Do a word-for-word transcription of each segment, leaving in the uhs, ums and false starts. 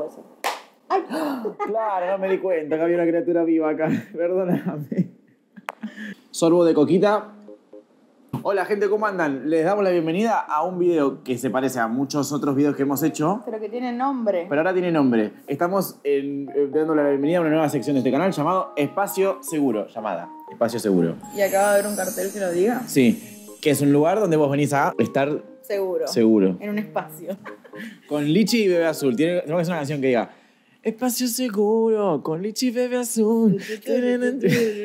cosa. ¡Ay! Claro, no me di cuenta que había una criatura viva acá. Perdóname. Sorbo de coquita. Hola gente, ¿cómo andan? Les damos la bienvenida a un video que se parece a muchos otros videos que hemos hecho. Pero que tiene nombre. Pero ahora tiene nombre. Estamos en, eh, dando la bienvenida a una nueva sección de este canal llamado Espacio Seguro. Llamada Espacio Seguro. ¿Y acaba de haber un cartel que lo diga? Sí, que es un lugar donde vos venís a estar Seguro. seguro. En un espacio. Con Lichi y Bebé Azul. Tiene, tenemos que hacer una canción que diga Espacio Seguro, con Lichi y Bebé Azul. Ten,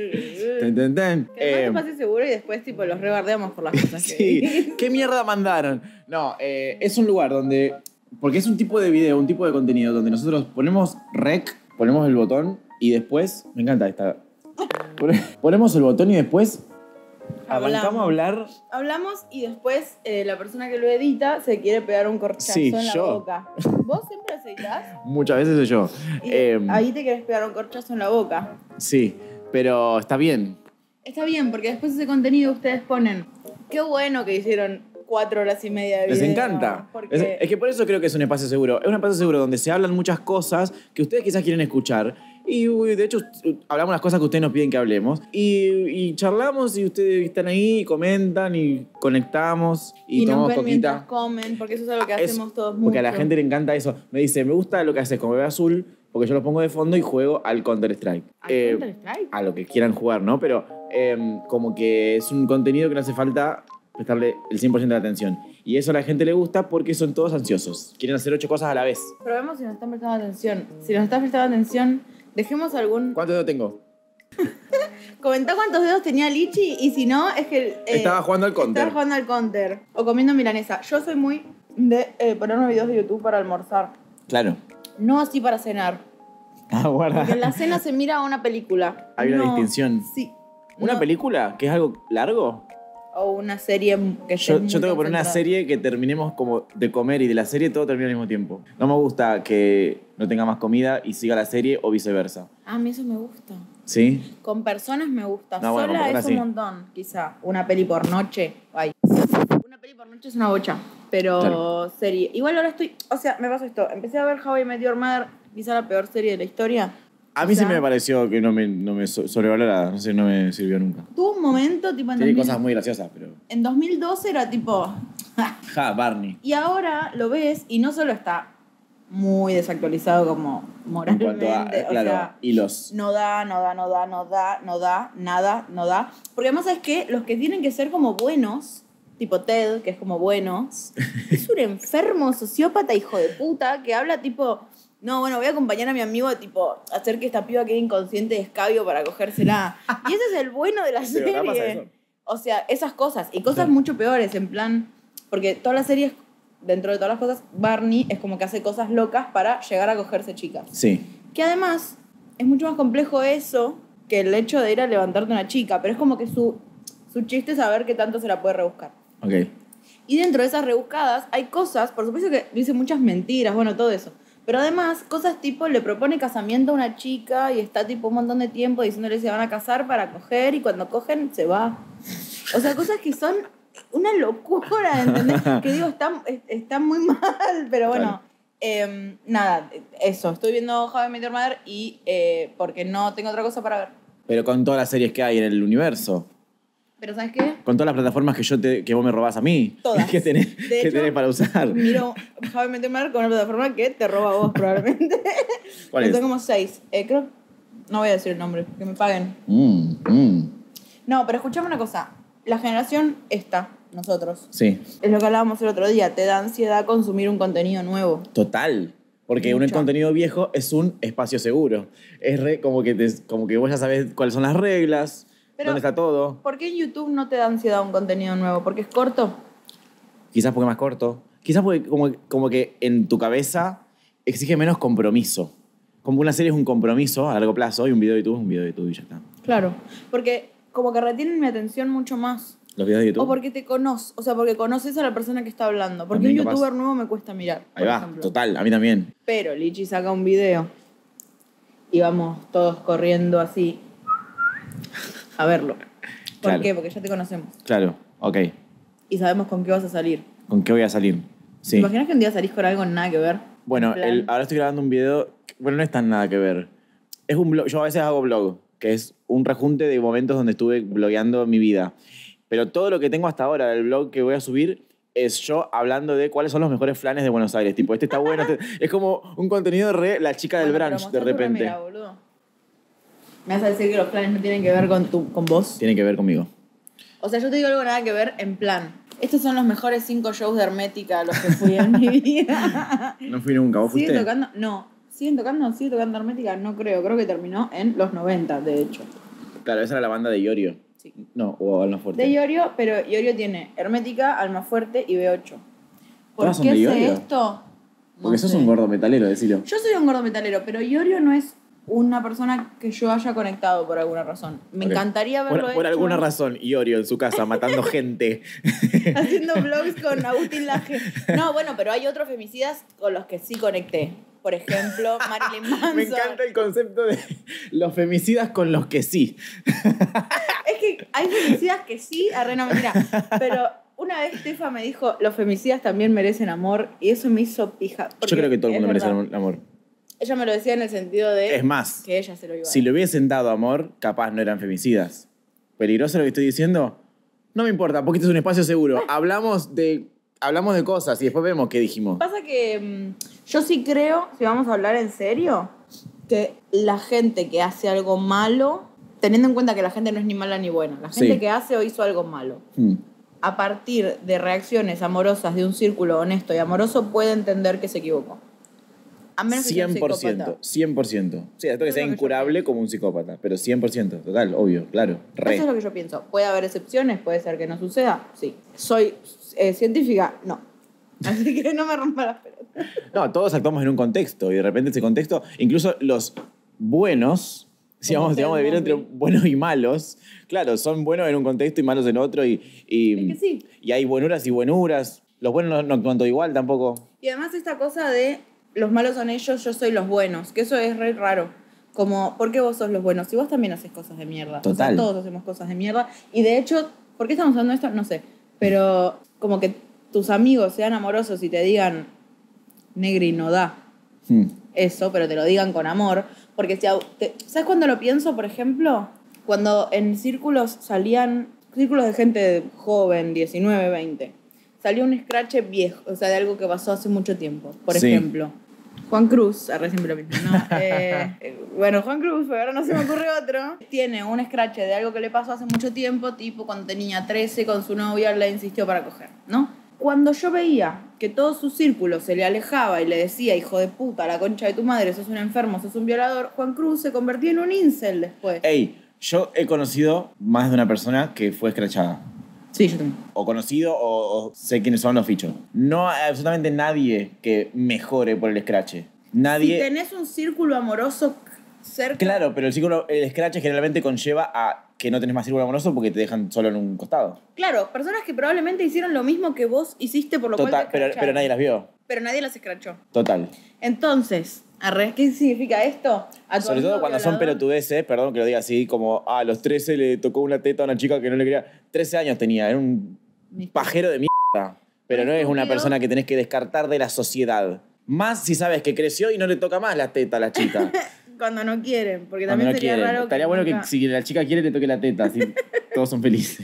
ten, ten. Que además Eh, espacio seguro y después tipo los rebardeamos por las cosas que sí, ¿qué mierda mandaron? No, eh, es un lugar donde... Porque es un tipo de video, un tipo de contenido donde nosotros ponemos rec, ponemos el botón y después... Me encanta esta... Ponemos el botón y después arrancamos a hablar... Hablamos y después eh, la persona que lo edita se quiere pegar un corchazo Sí, en la yo. boca. ¿Vos siempre lo editás? Muchas veces soy yo. Y Eh, ahí te querés pegar un corchazo en la boca. sí, pero está bien. Está bien, porque después ese contenido ustedes ponen. Qué bueno que hicieron cuatro horas y media de video. Les encanta. Porque... Es, es que por eso creo que es un espacio seguro. Es un espacio seguro donde se hablan muchas cosas que ustedes quizás quieren escuchar. Y uy, de hecho hablamos las cosas que ustedes nos piden que hablemos. Y, y charlamos y ustedes están ahí, comentan y conectamos y, y nos tomamos ven coquita. mientras comen, porque eso es algo que Ah, es- hacemos todos mucho. Porque a la gente le encanta eso. Me dice, me gusta lo que haces con Bebé Azul porque yo lo pongo de fondo y juego al Counter-Strike. ¿Al Eh, Counter-Strike? a lo que quieran jugar, ¿no? Pero eh, como que es un contenido que no hace falta prestarle el cien por ciento de atención. Y eso a la gente le gusta porque son todos ansiosos. Quieren hacer ocho cosas a la vez. Probemos si nos están prestando atención. Si nos están prestando atención, dejemos algún... ¿Cuántos dedos tengo? Comentá cuántos dedos tenía Lichi y si no, es que... eh, Estaba jugando al Counter. Estaba jugando al counter. O comiendo milanesa. Yo soy muy de eh, ponerme videos de YouTube para almorzar. Claro. No así para cenar. Ah, guarda. Porque en la cena se mira una película. Hay una No, distinción. Sí. ¿Una No. película? ¿Que es algo largo? O una serie que esté Yo, muy yo tengo que poner una concentrada. serie que terminemos como de comer y de la serie todo termina al mismo tiempo. No me gusta que no tenga más comida y siga la serie o viceversa. Ah, a mí eso me gusta. ¿Sí? Con personas me gusta. No, bueno, con Sola es personas un sí. montón, quizá. Una peli por noche. Ay. Una peli por noche es una bocha. Pero Claro. serie. Igual ahora estoy. O sea, me pasó esto. Empecé a ver How I Met Your Mother, quizá la peor serie de la historia. A mí O sea, sí me pareció que no me, no me so- sobrevalorada. No sé, no me sirvió nunca. Tuvo un momento, tipo en, Tiene dos mil cosas muy graciosas, pero... en dos mil doce era tipo. Ja, Barney. Y ahora lo ves y no solo está muy desactualizado como En moralmente. cuanto a, eh, o claro, sea, hilos. no da, no da, no da, no da, no da, nada, no da. Porque además es que los que tienen que ser como buenos, tipo Ted, que es como bueno, es un enfermo sociópata hijo de puta que habla tipo, no, bueno, voy a acompañar a mi amigo tipo, a hacer que esta piba quede inconsciente de escabio para cogérsela. Y ese es el bueno de la Pero acá pasa serie. eso. O sea, esas cosas. Y cosas Claro. mucho peores, en plan, porque todas las series, dentro de todas las cosas, Barney es como que hace cosas locas para llegar a cogerse chicas. Sí. Que además es mucho más complejo eso que el hecho de ir a levantarte una chica, pero es como que su, su chiste es saber qué tanto se la puede rebuscar. Ok. Y dentro de esas rebuscadas hay cosas, por supuesto que dice muchas mentiras, bueno, todo eso. Pero además, cosas tipo, le propone casamiento a una chica y está tipo un montón de tiempo diciéndole que se van a casar para coger y cuando cogen se va. O sea, cosas que son una locura, ¿entendés? Que digo, están, están muy mal, pero bueno. Claro. Eh, nada, eso. Estoy viendo How I Met Your Mother y eh, porque no tengo otra cosa para ver. Pero con todas las series que hay en el universo. Pero ¿sabes qué? Con todas las plataformas que, yo te, que vos me robás a mí. Todas. ¿Qué tenés, De qué hecho, tenés para usar? Miro How I Met Your Mother con una plataforma que te roba a vos probablemente. ¿Cuál Yo es? tengo como seis. Eh, creo... No voy a decir el nombre, que me paguen. Mm, mm. No, pero escuchame una cosa. La generación esta, nosotros, Sí. es lo que hablábamos el otro día, te da ansiedad consumir un contenido nuevo. Total. Porque un Mucho. contenido viejo es un espacio seguro. Es re, como, que te- como que vos ya sabés cuáles son las reglas, Pero- dónde está todo. ¿Por qué en YouTube no te da ansiedad un contenido nuevo? ¿Porque es corto? Quizás porque es más corto. Quizás porque como, como que en tu cabeza exige menos compromiso. Como una serie es un compromiso a largo plazo y un video de YouTube es un video de YouTube y ya está. Claro. Porque como que retienen mi atención mucho más. Los videos de YouTube. O porque te conoces, o sea, porque conoces a la persona que está hablando. Porque También un capaz. youtuber nuevo me cuesta mirar, Ahí por va, ejemplo. total, a mí también. Pero Lichi saca un video y vamos todos corriendo así a verlo. ¿Por Claro. qué? Porque ya te conocemos. Claro, ok. Y sabemos con qué vas a salir. ¿Con qué voy a salir? ¿Te Sí. imaginas que un día salís con algo nada que ver? Bueno, En plan. el- ahora estoy grabando un video. Bueno, no es tan nada que ver. Es un blog. Yo a veces hago blog, que es un rejunte de momentos donde estuve blogueando mi vida. Pero todo lo que tengo hasta ahora del blog que voy a subir es yo hablando de cuáles son los mejores flanes de Buenos Aires. Tipo, este está bueno. Este... Es como un contenido re la chica del Bueno, pero brunch, de mostrá tu repente. remera, boludo. ¿Me vas a decir que los planes no tienen que ver con, tu, con vos? Tiene que ver conmigo. O sea, yo te digo algo nada que ver en plan. Estos son los mejores cinco shows de Hermética a los que fui en mi vida. No fui nunca. ¿Vos ¿Siguen fuiste? tocando? No. ¿Siguen tocando? ¿Sigue tocando Hermética? No creo. Creo que terminó en los noventa, de hecho. Claro, esa era la banda de Iorio. Sí. No, o Almafuerte. De Iorio, pero Iorio tiene Hermética, Almafuerte y B ocho. ¿Por ¿Todas son qué de sé Iorio? esto? No Porque sos sé. un gordo metalero, decilo. Yo soy un gordo metalero, pero Iorio no es una persona que yo haya conectado por alguna razón. Me Ok. encantaría verlo Por, por hecho alguna razón, Iorio en su casa matando gente. haciendo vlogs con Agustín Laje. No, bueno, pero hay otros femicidas con los que sí conecté. Por ejemplo, Marilyn Manson. Me encanta el concepto de los femicidas con los que sí. Es que hay femicidas que sí, arre, no, mentira. Pero una vez Tefa me dijo, los femicidas también merecen amor, y eso me hizo pija. Yo creo que todo el es mundo merece verdad. amor. Ella me lo decía en el sentido de Es más, que ella se lo iba a si dar. le hubiesen dado amor, capaz no eran femicidas. ¿Peligroso lo que estoy diciendo? No me importa, porque este es un espacio seguro. Hablamos de, hablamos de cosas y después vemos qué dijimos. Pasa que mm, yo sí creo, si vamos a hablar en serio, que la gente que hace algo malo, teniendo en cuenta que la gente no es ni mala ni buena, la gente Sí. que hace o hizo algo malo, Hmm. a partir de reacciones amorosas de un círculo honesto y amoroso, puede entender que se equivocó. A menos que sea un cien por ciento, psicópata. cien por ciento. Sí, esto que Eso sea es lo que yo incurable pienso. como un psicópata, pero cien por ciento, total, obvio, claro, re. Eso es lo que yo pienso. ¿Puede haber excepciones? ¿Puede ser que no suceda? Sí. ¿Soy eh, científica? No. Así que no me rompa las pelotas. No, todos actuamos en un contexto y de repente ese contexto, incluso los buenos, si Como vamos, Ted digamos, dividir entre Mosby. buenos y malos, claro, son buenos en un contexto y malos en otro y, y, Es que sí. y hay buenuras y buenuras. Los buenos no, no actúan todo igual tampoco. Y además esta cosa de los malos son ellos, yo soy los buenos, que eso es re raro. Como, ¿por qué vos sos los buenos? Si vos también haces cosas de mierda. Total. O sea, todos hacemos cosas de mierda. Y de hecho, ¿por qué estamos hablando de esto? No sé. Pero como que tus amigos sean amorosos y te digan, negri, no da Hmm. eso, pero te lo digan con amor. Porque si, au- te- ¿sabes cuándo lo pienso, por ejemplo? Cuando en círculos salían, círculos de gente joven, diecinueve, veinte, salió un scratch viejo, o sea, de algo que pasó hace mucho tiempo. Por Sí. ejemplo, Juan Cruz, arre siempre lo mismo, ¿no? Eh, eh, bueno, Juan Cruz, pero ahora no se me ocurre otro. Tiene un scratch de algo que le pasó hace mucho tiempo, tipo cuando tenía trece con su novia le insistió para coger, ¿no? Cuando yo veía que todo su círculo se le alejaba y le decía, hijo de puta, la concha de tu madre, sos un enfermo, sos un violador, Juan Cruz se convirtió en un incel después. Ey, yo he conocido más de una persona que fue escrachada. Sí, yo también. O conocido o, o sé quiénes son los fichos. No hay absolutamente nadie que mejore por el scratch. Nadie... Si tenés un círculo amoroso cerca... Claro, pero el círculo, el scratch generalmente conlleva a que no tenés más círculo amoroso porque te dejan solo en un costado. Claro, personas que probablemente hicieron lo mismo que vos hiciste por lo Total, cual te pero, escracharon. pero nadie las vio. Pero nadie las escrachó. Total. Entonces, arre, ¿qué significa esto? A tu Sobre amigo todo cuando son violador. pelotudeces, perdón que lo diga así, como "Ah, a los trece le tocó una teta a una chica que no le quería. trece años tenía, era un pajero de mierda. Pero no es una Estúpido. persona que tenés que descartar de la sociedad. Más si sabes que creció y no le toca más la teta a la chica. Cuando no quieren, porque Cuando también no sería quieren. raro Estaría bueno nunca- que si la chica quiere te toque la teta, así todos son felices.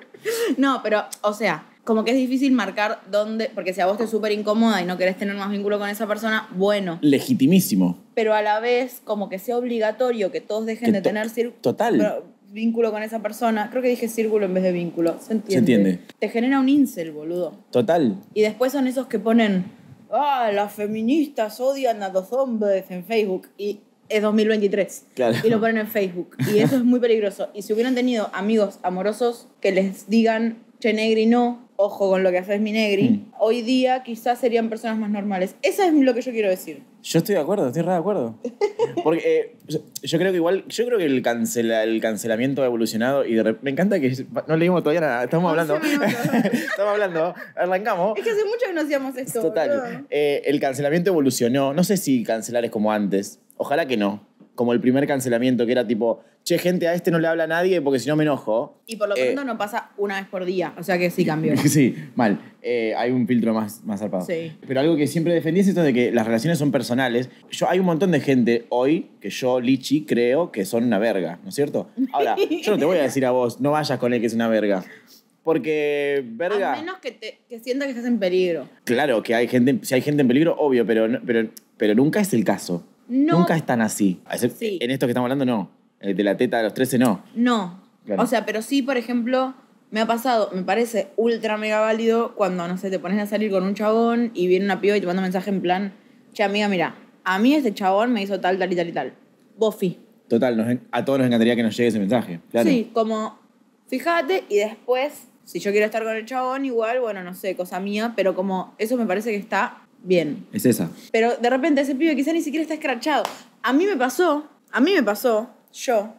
No, pero, o sea, como que es difícil marcar dónde... Porque si a vos te súper incomoda y no querés tener más vínculo con esa persona, bueno. Legitimísimo. Pero a la vez, como que sea obligatorio que todos dejen Que de to- tener cir- total. pero- vínculo con esa persona. Creo que dije círculo en vez de vínculo. ¿Se entiende? Se entiende. Te genera un incel, boludo. Total. Y después son esos que ponen, ah, las feministas odian a los hombres en Facebook. Y es dos mil veintitrés. Claro. Y lo ponen en Facebook. Y eso es muy peligroso. Y si hubieran tenido amigos amorosos que les digan, che, negri, no, ojo con lo que haces, mi negri, Mm. hoy día quizás serían personas más normales. Eso es lo que yo quiero decir. Yo estoy de acuerdo, estoy re de acuerdo. Porque eh, yo, yo creo que igual, yo creo que el, cancela, el cancelamiento ha evolucionado y de rep- me encanta que no leímos todavía nada, estamos once hablando. minutos. Estamos hablando, arrancamos. Es que hace mucho que no hacíamos esto. boludo. Total. Eh, el cancelamiento evolucionó. No sé si cancelar es como antes. Ojalá que no. como el primer cancelamiento, que era tipo, che, gente, a este no le habla a nadie porque si no me enojo. Y por lo Eh, pronto no pasa una vez por día, o sea que sí cambió. Sí, mal. Eh, hay un filtro más, más zarpado. Sí. Pero algo que siempre defendí es esto de que las relaciones son personales. Yo, hay un montón de gente hoy que yo, Lichi, creo que son una verga, ¿no es cierto? Ahora, yo no te voy a decir a vos, no vayas con él que es una verga. Porque, verga... A menos que, te, que sientas que estás en peligro. Claro que hay gente, si hay gente en peligro, obvio, pero, no- pero, pero nunca es el caso. No. Nunca es tan así. A excepto- Sí. En esto que estamos hablando, no. El de la teta de los trece, no. No. Claro. O sea, pero sí, por ejemplo, me ha pasado, me parece ultra mega válido cuando, no sé, te pones a salir con un chabón y viene una piba y te manda un mensaje en plan, che, amiga, mira, a mí este chabón me hizo tal, tal y tal y tal. Bofi. Total, nos en- a todos nos encantaría que nos llegue ese mensaje. Claro. Sí, como, fíjate y después, si yo quiero estar con el chabón, igual, bueno, no sé, cosa mía, pero como eso me parece que está bien. Es esa. Pero de repente ese pibe quizá ni siquiera está escrachado. A mí me pasó, a mí me pasó, yo.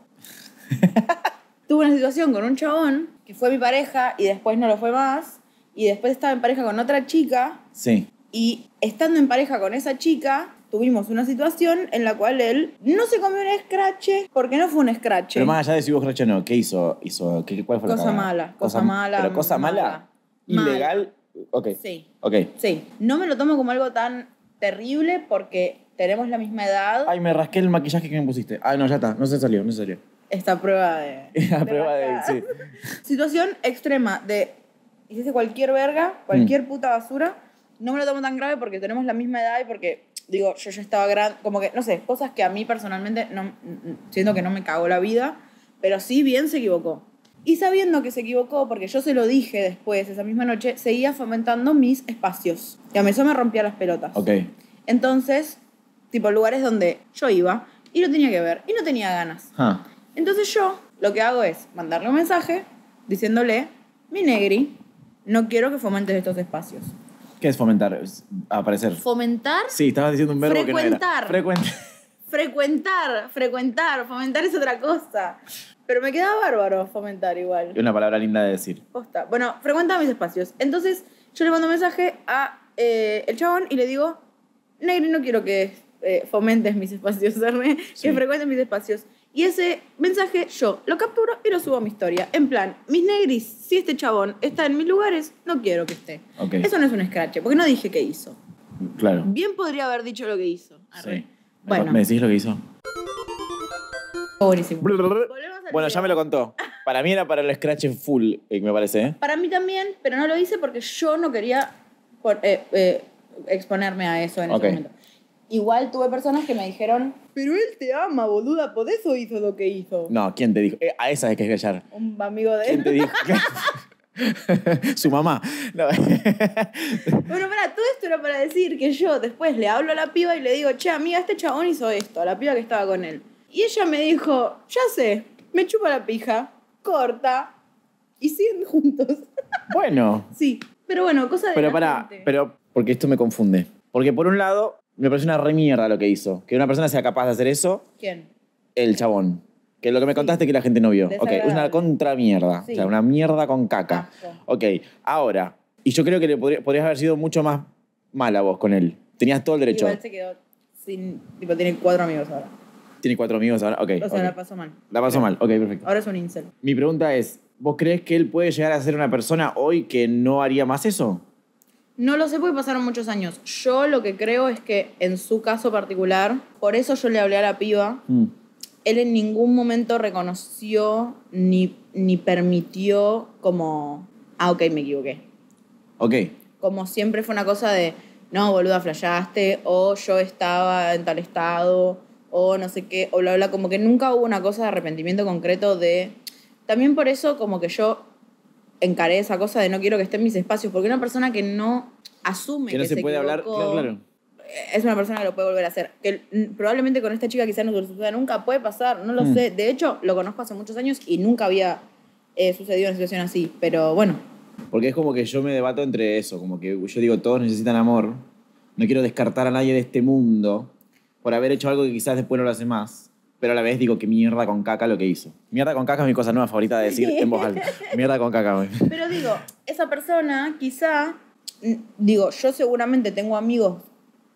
Tuve una situación con un chabón que fue mi pareja y después no lo fue más. Y después estaba en pareja con otra chica. Sí. Y estando en pareja con esa chica, tuvimos una situación en la cual él no se comió un escrache porque no fue un escrache. Pero más allá de si vos crees o no, ¿qué hizo? hizo ¿qué, ¿Cuál fue la Cosa cagada? mala, cosa mala, ¿Pero cosa mala? mala. ¿Ilegal? Ok. Sí. Ok. Sí. No me lo tomo como algo tan terrible porque tenemos la misma edad. Ay, me rasqué el maquillaje que me pusiste. Ay, no, ya está. No se salió, no se salió. Esta prueba de... La prueba de... rascar. Sí. Situación extrema de hiciste cualquier verga, cualquier puta basura. No me lo tomo tan grave porque tenemos la misma edad y porque, digo, yo ya estaba grande. Como que, no sé, cosas que a mí personalmente no, siento que no me cagó la vida, pero sí bien se equivocó. Y sabiendo que se equivocó, porque yo se lo dije después, esa misma noche, seguía fomentando mis espacios. Y a mí eso me rompía las pelotas. Ok. Entonces, tipo, lugares donde yo iba y no tenía que ver y no tenía ganas. Ah. Entonces yo lo que hago es mandarle un mensaje diciéndole, mi negri, no quiero que fomentes estos espacios. ¿Qué es fomentar? Es aparecer. ¿Fomentar? Sí, estabas diciendo un verbo que no era. Frecuentar. Frecuentar. Frecuentar, frecuentar, fomentar es otra cosa. Pero me queda bárbaro fomentar igual. Es una palabra linda de decir. Posta. Bueno, frecuenta mis espacios. Entonces yo le mando un mensaje a eh, el chabón y le digo, negri, no quiero que eh, fomentes mis espacios, Erne, Sí. que frecuentes mis espacios. Y ese mensaje yo lo capturo y lo subo a mi historia. En plan, mis negris, si este chabón está en mis lugares, no quiero que esté. Ok. Eso no es un escrache, porque no dije qué hizo. Claro. Bien podría haber dicho lo que hizo. Arre. Sí. Bueno, ¿Me decís lo que hizo? buenísimo. Volvemos al Bueno, video. ya me lo contó. Para mí era para el scratch full, eh, me parece, ¿eh? Para mí también, pero no lo hice porque yo no quería por- eh, eh, exponerme a eso en Ok. ese momento. Igual tuve personas que me dijeron, pero él te ama, boluda, por eso hizo lo que hizo. No, ¿quién te dijo? Eh, a esa es que es callar. Un amigo de ¿Quién él. te dijo? Su mamá. No. Bueno, pará, todo esto era para decir que yo después le hablo a la piba y le digo, che, amiga, este chabón hizo esto, a la piba que estaba con él. Y ella me dijo, ya sé, me chupa la pija, corta, y siguen juntos. Bueno, Sí, pero bueno, cosa de pero la pará, gente. pero porque esto me confunde. Porque por un lado, me parece una re mierda lo que hizo. Que una persona sea capaz de hacer eso, ¿Quién? el chabón. Que lo que me contaste que la gente no vio. Ok, es una Desagradable. contra mierda. Sí. O sea, una mierda con caca. Asco. Ok, ahora. Y yo creo que le podría- podrías haber sido mucho más mala vos con él. Tenías todo el derecho. Igual se quedó sin... Tipo, tiene cuatro amigos ahora. Tiene cuatro amigos ahora. Ok. O sea, ok. la pasó mal. La pasó mal. Ok, perfecto. Ahora es un incel. Mi pregunta es, ¿vos crees que él puede llegar a ser una persona hoy que no haría más eso? No lo sé porque pasaron muchos años. Yo lo que creo es que en su caso particular, por eso yo le hablé a la piba, Mm. él en ningún momento reconoció ni, ni permitió como, ah, ok, me equivoqué. Ok. Como siempre fue una cosa de, no, boluda, flasheaste, o yo estaba en tal estado, o no sé qué, o bla, bla, como que nunca hubo una cosa de arrepentimiento concreto de... También por eso como que yo encaré esa cosa de no quiero que esté en mis espacios, porque una persona que no asume Que que, no se, puede hablar. equivocó, Claro, claro. es una persona que lo puede volver a hacer. Que mm, probablemente con esta chica quizás no suceda nunca, puede pasar, no lo Mm. sé. De hecho, lo conozco hace muchos años y nunca había eh, sucedido una situación así, pero bueno. Porque es como que yo me debato entre eso. Como que yo digo, todos necesitan amor. No quiero descartar a nadie de este mundo por haber hecho algo que quizás después no lo hace más. Pero a la vez digo que mierda con caca lo que hizo. Mierda con caca es mi cosa nueva favorita de decir en voz alta. Mierda con caca. güey. Pero digo, esa persona quizá, mm, digo, yo seguramente tengo amigos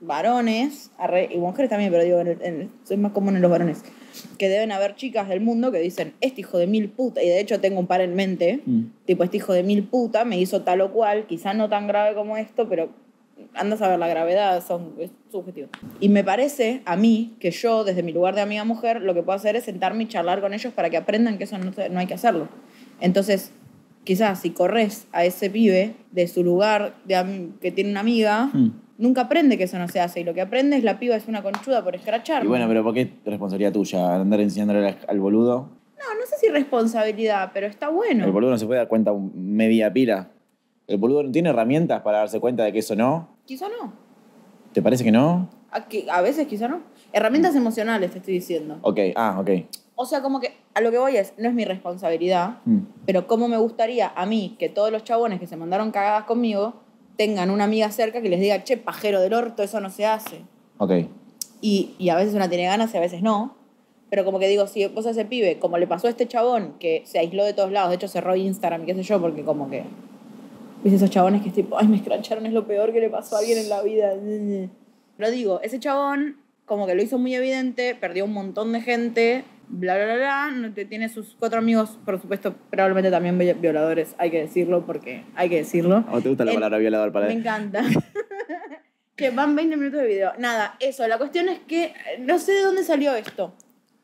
varones, arre, y mujeres también, pero digo, en el, en el, es más común en los varones, que deben haber chicas del mundo que dicen, este hijo de mil puta, y de hecho tengo un par en mente, mm. tipo, este hijo de mil puta me hizo tal o cual, quizás no tan grave como esto, pero andas a ver la gravedad, son, es subjetivo. Y me parece a mí que yo, desde mi lugar de amiga mujer, lo que puedo hacer es sentarme y charlar con ellos para que aprendan que eso no, no hay que hacerlo. Entonces, quizás si corres a ese pibe de su lugar de, que tiene una amiga, mm. nunca aprende que eso no se hace. Y lo que aprende es la piba es una conchuda por escrachar. Y bueno, pero ¿por qué es responsabilidad tuya andar enseñándole al boludo? No, no sé si responsabilidad, pero está bueno. El boludo no se puede dar cuenta media pila. ¿El boludo no tiene herramientas para darse cuenta de que eso no? Quizá no. ¿Te parece que no? A, que, a veces quizá no. Herramientas mm. emocionales te estoy diciendo. Ok, ah, ok. O sea, como que a lo que voy es, no es mi responsabilidad, mm. pero cómo me gustaría a mí que todos los chabones que se mandaron cagadas conmigo tengan una amiga cerca que les diga, che, pajero del orto, eso no se hace. Ok. Y, y a veces una tiene ganas y a veces no. Pero como que digo, si vos a ese pibe, como le pasó a este chabón, que se aisló de todos lados, de hecho cerró Instagram y qué sé yo, porque como que... ¿Viste esos chabones que es tipo, ay, me escracharon, es lo peor que le pasó a alguien en la vida? Pero digo, ese chabón como que lo hizo muy evidente, perdió un montón de gente, bla, bla, bla, bla, no te, tiene sus cuatro amigos, por supuesto, probablemente también violadores, hay que decirlo, porque hay que decirlo. ¿O te gusta la El, palabra violador para Me él? encanta. Que van veinte minutos de video. Nada, eso, la cuestión es que no sé de dónde salió esto.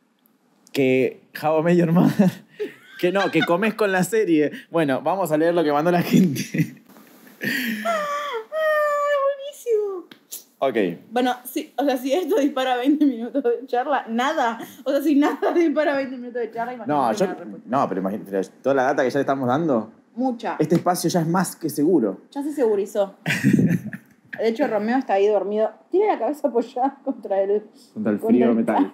Que How I Met Your Mother... Que no, que comes con la serie. Bueno, vamos a leer lo que mandó la gente. ¡Ah, buenísimo! Ok. Bueno, sí, o sea, si esto dispara veinte minutos de charla, nada. O sea, si nada dispara veinte minutos de charla, imagínate. No, yo, no, pero imagínate, toda la data que ya le estamos dando. Mucha. Este espacio ya es más que seguro. Ya se segurizó. De hecho, Romeo está ahí dormido. Tiene la cabeza apoyada contra el... Contra el frío metal.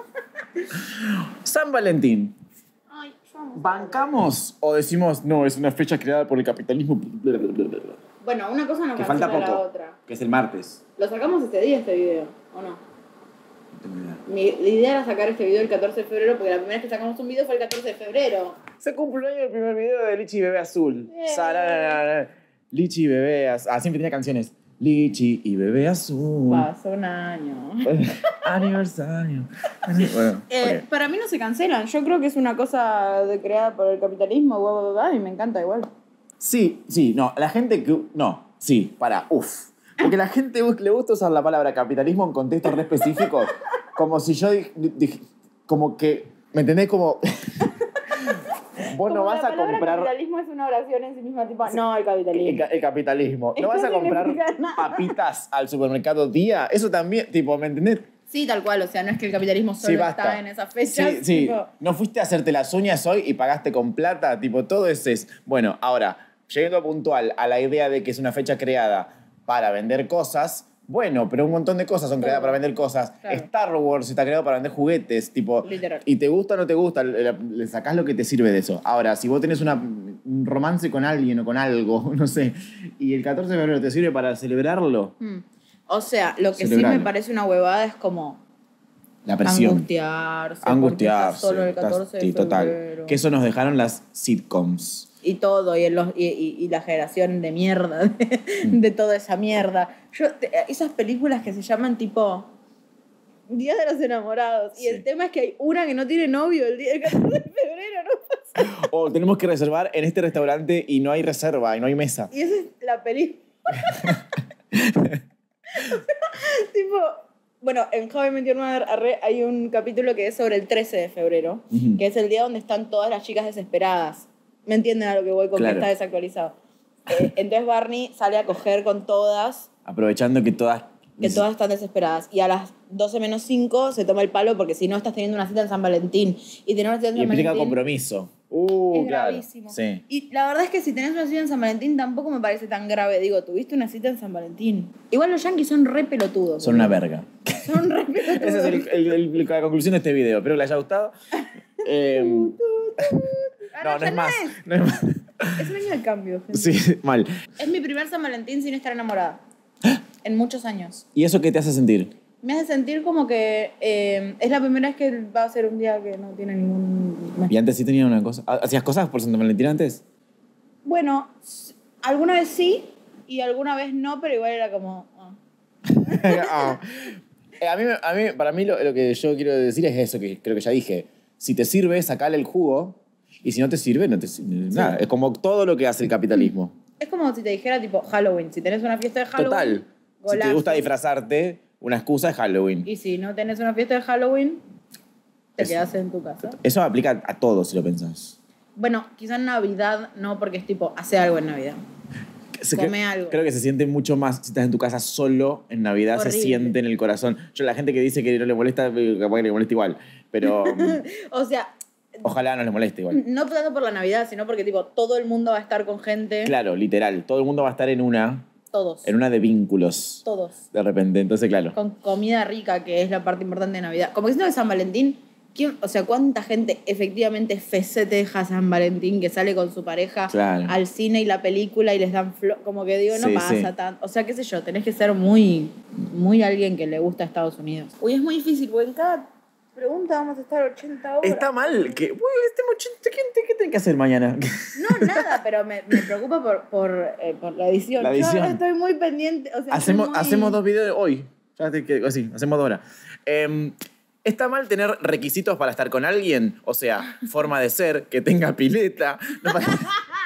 San Valentín. Ay, vamos. ¿Bancamos o decimos, no, es una fecha creada por el capitalismo? Bueno, una cosa no que falta poco, la otra. Que es el martes. ¿Lo sacamos este día, este video, o no? No tengo idea. Mi la idea era sacar este video el catorce de febrero, porque la primera vez que sacamos un video fue el catorce de febrero. Se cumple un año el primer video de Lichi y Bebé Azul. Yeah. Lichi y Bebé Azul. Ah, siempre tenía canciones. Lichi y Bebé Azul. Pasó un año. Aniversario. Bueno, eh, okay. Para mí no se cancelan. Yo creo que es una cosa de, creada por el capitalismo, bla, bla, bla, y me encanta igual. Sí, sí, no. La gente que... No, sí, para, uff. Porque la gente le gusta usar la palabra capitalismo en contextos re específicos. Como si yo dije... Como que... ¿Me entendés? Como... Vos no vas a comprar... El capitalismo es una oración en sí misma, tipo, no, el capitalismo. El, el capitalismo. No vas a comprar papitas al supermercado día. Eso también, tipo, ¿me entendés? Sí, tal cual. O sea, no es que el capitalismo solo sí, está en esas fechas. Sí, sí. Tipo... No fuiste a hacerte las uñas hoy y pagaste con plata. Tipo, todo eso es... Bueno, ahora, llegando a puntual a la idea de que es una fecha creada para vender cosas... Bueno, pero un montón de cosas son creadas para vender cosas. Claro. Star Wars está creado para vender juguetes, tipo... Literal. Y te gusta o no te gusta, le, le sacás lo que te sirve de eso. Ahora, si vos tenés una, un romance con alguien o con algo, no sé, y el catorce de febrero te sirve para celebrarlo... Mm. O sea, lo que celebrarlo. Sí me parece una huevada es como... La presión. Angustiarse. Angustiarse. Solo el catorce de sí, febrero. Total. Que eso nos dejaron las sitcoms. Y todo, y, los, y, y, y la generación de mierda, de, mm. de toda esa mierda. Yo, te, esas películas que se llaman tipo Día de los Enamorados. Sí. Y el tema es que hay una que no tiene novio el día del catorce de febrero, ¿no? O tenemos que reservar en este restaurante y no hay reserva, y no hay mesa. Y esa es la película. Tipo... Bueno, en How I Met Your Mother hay un capítulo que es sobre el trece de febrero, uh-huh. que es el día donde están todas las chicas desesperadas. ¿Me entienden a lo que voy con claro. que está desactualizado? Eh, entonces Barney sale a coger con todas. Aprovechando que todas... Que todas están desesperadas. Y a las doce menos cinco se toma el palo porque si no estás teniendo una cita en San Valentín. Y tener una cita en San y implica Valentín... compromiso. Uh, es claro. gravísimo. Sí. Y la verdad es que si tenés una cita en San Valentín tampoco me parece tan grave. Digo, tuviste una cita en San Valentín. Igual los yankees son re pelotudos. Son una verga. Son re pelotudos. Esa es el, el, el, la conclusión de este video. Espero que les haya gustado. eh, no, no es, más, no es más. Es un año de cambio. Gente. Sí, mal. Es mi primer San Valentín sin estar enamorada. En muchos años. ¿Y eso qué te hace sentir? Me hace sentir como que eh, es la primera vez que va a ser un día que no tiene ningún... ¿Y antes sí tenía una cosa? ¿Hacías cosas por San Valentín antes? Bueno, alguna vez sí y alguna vez no, pero igual era como... Oh. Ah. Eh, a mí, a mí, para mí lo, lo que yo quiero decir es eso, que creo que ya dije. Si te sirve, sacale el jugo. Y si no te sirve, no te sirve. Sí. Nada. Es como todo lo que hace el capitalismo. Es como si te dijera, tipo, Halloween. Si tenés una fiesta de Halloween... Total. Golazo. Si te gusta disfrazarte, una excusa es Halloween. Y si no tenés una fiesta de Halloween, te Eso. quedás en tu casa. Eso aplica a todo, si lo pensás. Bueno, quizá en Navidad no, porque es tipo, hace algo en Navidad. Se, Come creo, algo. Creo que se siente mucho más si estás en tu casa solo en Navidad, Horrible. se siente en el corazón. Yo, la gente que dice que no le molesta, capaz que le molesta igual. Pero O sea, ojalá no les moleste igual. no tanto por la Navidad, sino porque tipo todo el mundo va a estar con gente. Claro, literal. Todo el mundo va a estar en una. Todos. En una de vínculos. Todos. De repente, entonces claro. Con comida rica, que es la parte importante de Navidad. Como que siento que San Valentín, ¿quién, o sea, ¿cuánta gente efectivamente festeja San Valentín que sale con su pareja Claro. al cine y la película y les dan flores? Como que digo, no Sí, pasa sí. tanto. O sea, qué sé yo, tenés que ser muy, muy alguien que le gusta a Estados Unidos. Uy, es muy difícil, porque en cada pregunta vamos a estar ochenta horas. Está mal. Que, uy, este muchacho, ¿qué, qué tenés que hacer mañana? No, nada, pero me, me preocupa por, por, eh, por la edición. La edición. Yo estoy muy pendiente. O sea, hacemos, estoy muy... hacemos dos videos hoy. Ya te quedo así, hacemos dos horas. Eh, ¿Está mal tener requisitos para estar con alguien? O sea, forma de ser, que tenga pileta. No pasa-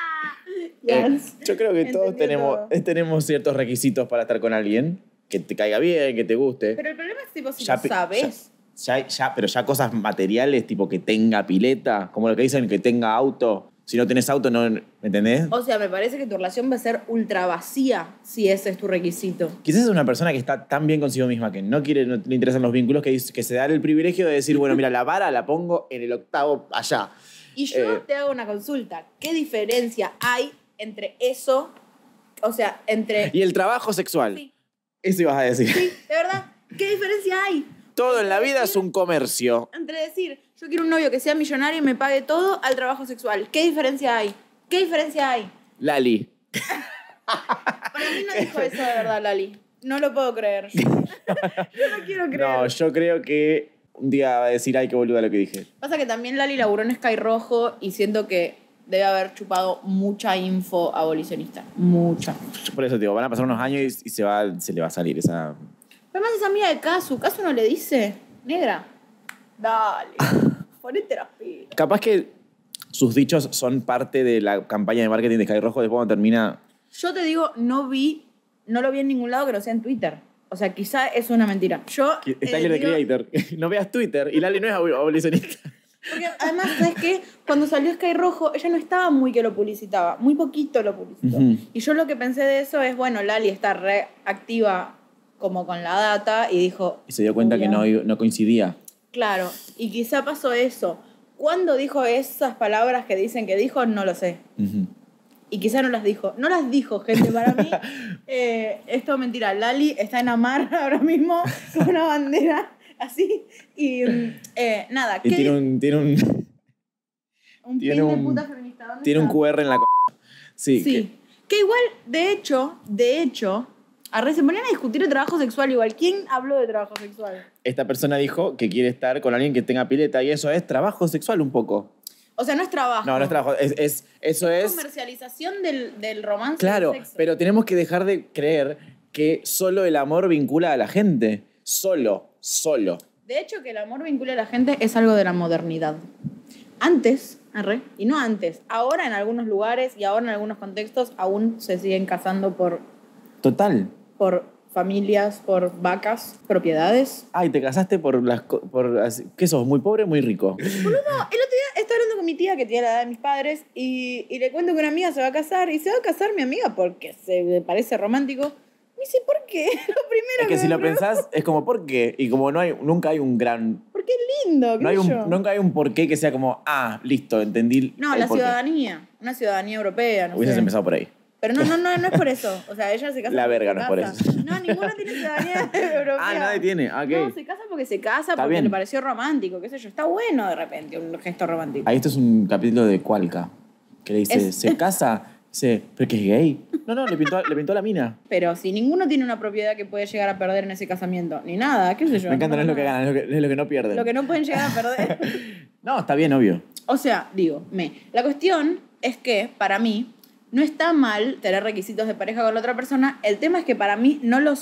Eh, Yes. yo creo que todos Entendí tenemos, todo. eh, tenemos ciertos requisitos para estar con alguien. Que te caiga bien, que te guste. Pero el problema es tipo si Ya lo pi- sabes. Ya, ya, pero ya cosas materiales, tipo que tenga pileta, como lo que dicen, que tenga auto. Si no tenés auto, no, ¿me entendés? O sea, me parece que tu relación va a ser ultra vacía si ese es tu requisito. Quizás es una persona que está tan bien consigo misma que no quiere, no le interesan los vínculos, que, dice- que se da el privilegio de decir, bueno, mira, la vara la pongo en el octavo allá. Y yo Eh. te hago una consulta. ¿Qué diferencia hay entre eso? O sea, entre... Y el trabajo sexual. Sí, Eso ibas a decir. sí, de verdad. ¿Qué diferencia hay Todo en la vida es un comercio. entre decir, yo quiero un novio que sea millonario y me pague todo, al trabajo sexual? ¿Qué diferencia hay? ¿Qué diferencia hay? Lali. Para mí no dijo eso de verdad, Lali. No lo puedo creer. Yo no quiero creer. No, yo creo que un día va a decir, ay, qué boluda lo que dije. Pasa que también Lali laburó en Sky Rojo y siento que debe haber chupado mucha info abolicionista. Mucha. Yo por eso te digo, van a pasar unos años y, y se, va, se le va a salir esa... Pero además es amiga de Casu. Casu no le dice, negra, dale, ponete las pilas. Capaz que sus dichos son parte de la campaña de marketing de Sky Rojo, después cuando termina... Yo te digo, no vi, no lo vi en ningún lado que no sea en Twitter. O sea, quizá es una mentira. Yo... Es eh, Tyler, the digo- Creator. No veas Twitter. Y Lali no es abol- abolicionista. Porque además, ¿sabes qué? Cuando salió Sky Rojo, ella no estaba muy que lo publicitaba. Muy poquito lo publicitó. Ujú. Y yo lo que pensé de eso es, bueno, Lali está reactiva como con la data y dijo... Y se dio cuenta que no, no coincidía. Claro, y quizá pasó eso. ¿Cuándo dijo esas palabras que dicen que dijo? No lo sé. Ujú. Y quizá no las dijo. No las dijo, gente, para mí. Eh, esto es mentira. Lali está en Amar ahora mismo con una bandera así. Y mm, eh, nada, Y ¿qué tiene di- un, tiene un, un tiene pin de un- puta feminista. ¿Dónde tiene un está? Q R en la... c***. Sí. Sí. que- Que... igual, de hecho, de hecho, arre, se ponían a discutir el trabajo sexual igual. ¿Quién habló de trabajo sexual? esta persona dijo que quiere estar con alguien que tenga pileta y eso es trabajo sexual un poco. O sea, no es trabajo. No, no es trabajo. Es, es- eso es... Comercialización del, del romance. Claro, y del sexo. pero tenemos que dejar de creer que solo el amor vincula a la gente. Solo, solo. De hecho, que el amor vincula a la gente es algo de la modernidad. Antes, arre, y no antes, ahora en algunos lugares y ahora en algunos contextos aún se siguen casando por, Total. por familias, por vacas, propiedades. Ay, te casaste por las... co- Por, así- ¿qué sos? ¿Muy pobre o muy rico? No, el otro día estaba hablando con mi tía que tiene la edad de mis padres y, y le cuento que una amiga se va a casar y se va a casar mi amiga porque se le parece romántico. Me dice, ¿por qué? Lo primero Es que me si lo pregunta, pensás, es como ¿por qué? Y como no hay, nunca hay un gran... porque es lindo, qué No hay sé un, yo. nunca hay un porqué que sea como, ah, listo, entendí. No, el la porqué. ciudadanía, una ciudadanía europea, no Hubieses sé. empezado por ahí. Pero no, no, no, no es por eso. O sea, ella se casa La porque verga se no es por casa. eso. No, ninguno tiene ciudadanía europea. Ah, nadie tiene. Ah, ok. No, se casa porque se casa, Está porque bien. le pareció romántico, qué sé yo. Está bueno de repente un gesto romántico. Ahí esto es un capítulo de Cualca. Que le dice, Es- ¿se casa? Dice, ¿pero que es gay? No, no, le pintó, le pintó la mina. Pero si ninguno tiene una propiedad que puede llegar a perder en ese casamiento, ni nada, qué sé yo. Me encanta, no es lo que nada. ganan, es lo que, es lo que no pierden. Lo que no pueden llegar a perder. No, está bien, obvio. O sea, digo, me. La cuestión es que, para mí, no está mal tener requisitos de pareja con la otra persona. El tema es que para mí no los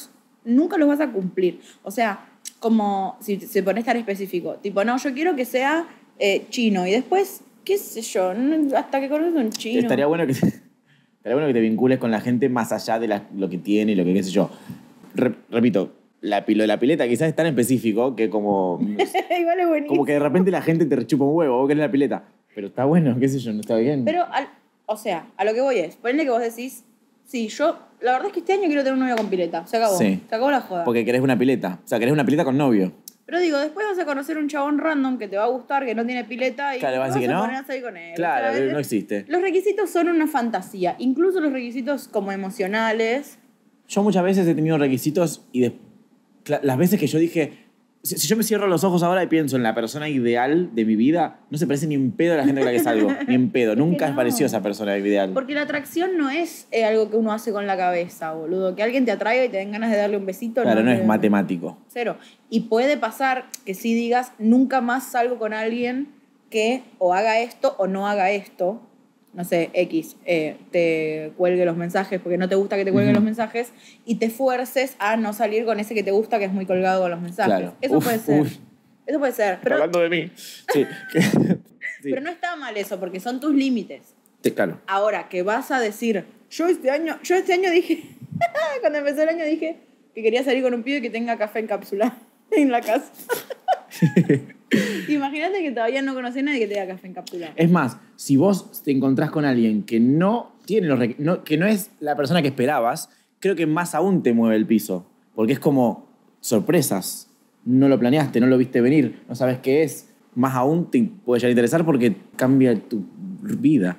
nunca los vas a cumplir. O sea, como si se pones tan específico, tipo, no, yo quiero que sea eh, chino y después, qué sé yo, hasta que conoces un chino. Estaría bueno que te, estaría bueno que te vincules con la gente más allá de la, lo que tiene y lo que qué sé yo. Re, repito, la, lo de la pileta quizás es tan específico que como... Igual es buenísimo. Como que de repente la gente te rechupa un huevo, vos querés la pileta. Pero está bueno, qué sé yo, no está bien. Pero, al, o sea, a lo que voy es, ponle que vos decís, sí, yo, la verdad es que este año quiero tener un novio con pileta. Se acabó. Sí. Se acabó la joda. Porque querés una pileta. O sea, querés una pileta con novio. Pero digo, después vas a conocer un chabón random que te va a gustar, que no tiene pileta y Claro, vas a vas decir que a no. poner a salir con él. Claro, O sea, no existe. Los requisitos son una fantasía. Incluso los requisitos como emocionales. Yo muchas veces he tenido requisitos y de, las veces que yo dije, si, si yo me cierro los ojos ahora y pienso en la persona ideal de mi vida, no se parece ni en pedo a la gente con la que salgo. Ni en pedo. Nunca no. me pareció esa persona ideal. Porque la atracción no es eh, algo que uno hace con la cabeza, boludo. Que alguien te atraiga y te den ganas de darle un besito. Claro, no, te- es matemático. Cero. Y puede pasar que sí digas, nunca más salgo con alguien que o haga esto o no haga esto. No sé, X, eh, te cuelgue los mensajes porque no te gusta que te cuelguen Ujú. los mensajes y te fuerces a no salir con ese que te gusta que es muy colgado con los mensajes. Claro. Eso Uf, puede ser. uf. Eso puede ser. Pero, Hablando de mí. Sí. Sí. pero no está mal eso porque son tus límites. Sí, claro. Ahora, que vas a decir, yo este año, yo este año dije, cuando empezó el año dije que quería salir con un pibe que tenga café encapsulado en la casa. Imagínate que todavía no conocés a nadie que tenga café encapsulado. Es más, si vos te encontrás con alguien que no tiene los requ- no, que no es la persona que esperabas, creo que más aún te mueve el piso. Porque es como sorpresas. No lo planeaste, no lo viste venir, no sabes qué es. Más aún te puede llegar a interesar porque cambia tu vida.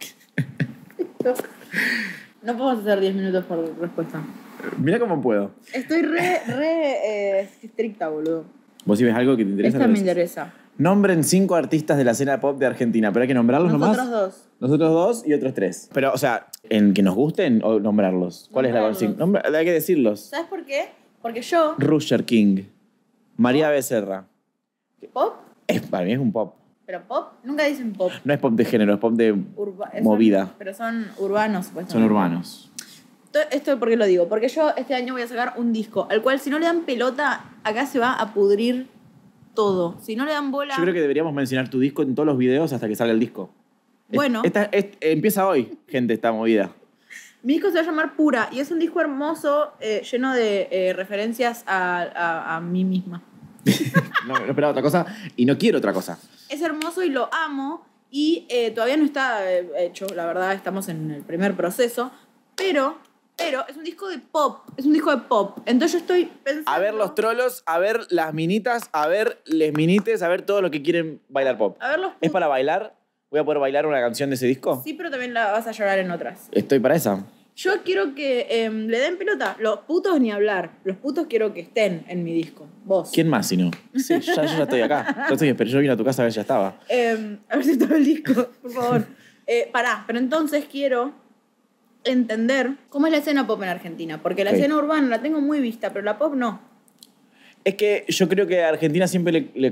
No podemos hacer diez minutos por respuesta. Mira cómo puedo. Estoy re, re eh, estricta, boludo. Vos si ves algo que te interesa. Esta lo me decís. interesa. Nombren cinco artistas de la escena pop de Argentina, pero hay que nombrarlos Nosotros nomás. dos. Nosotros dos y otros tres. Pero, o sea, en que nos gusten o nombrarlos. ¿Cuál Nombrarlos. es la consigna? Nombra- hay que decirlos. ¿Sabes por qué? Porque yo, Rusher King. María Becerra. pop, Es, para mí es un pop. pero pop, nunca dicen pop. No es pop de género, es pop de Urba- son- movida. pero son urbanos, supuestamente. Son urbanos. To- Esto por qué lo digo, porque yo este año voy a sacar un disco al cual si no le dan pelota, acá se va a pudrir todo. Si no le dan bola... Yo creo que deberíamos mencionar tu disco en todos los videos hasta que salga el disco. Es- Bueno. esta- es- empieza hoy, gente, esta movida. Mi disco se va a llamar Pura y es un disco hermoso, eh, lleno de eh, referencias a, a- a mí misma. No, no esperaba otra cosa y no quiero otra cosa. Es hermoso y lo amo y eh, todavía no está eh, hecho, la verdad, estamos en el primer proceso, pero, pero es un disco de pop, es un disco de pop. Entonces yo estoy pensando... A ver los trolos, a ver las minitas, a ver les minites, a ver todo lo que quieren bailar pop. A ver los ¿Es put- para bailar? ¿Voy a poder bailar una canción de ese disco? Sí, pero también la vas a llorar en otras. Estoy para esa. Yo quiero que eh, le den pelota. Los putos ni hablar. Los putos quiero que estén en mi disco. Vos. ¿Quién más si no? Sí, ya, yo ya estoy acá. Yo, estoy, pero yo vine a tu casa a ver si ya estaba. Eh, a ver si todo el disco, por favor. Eh, pará, pero entonces quiero entender cómo es la escena pop en Argentina. Porque la Ok. escena urbana la tengo muy vista, pero la pop no. Es que yo creo que a Argentina siempre le, le,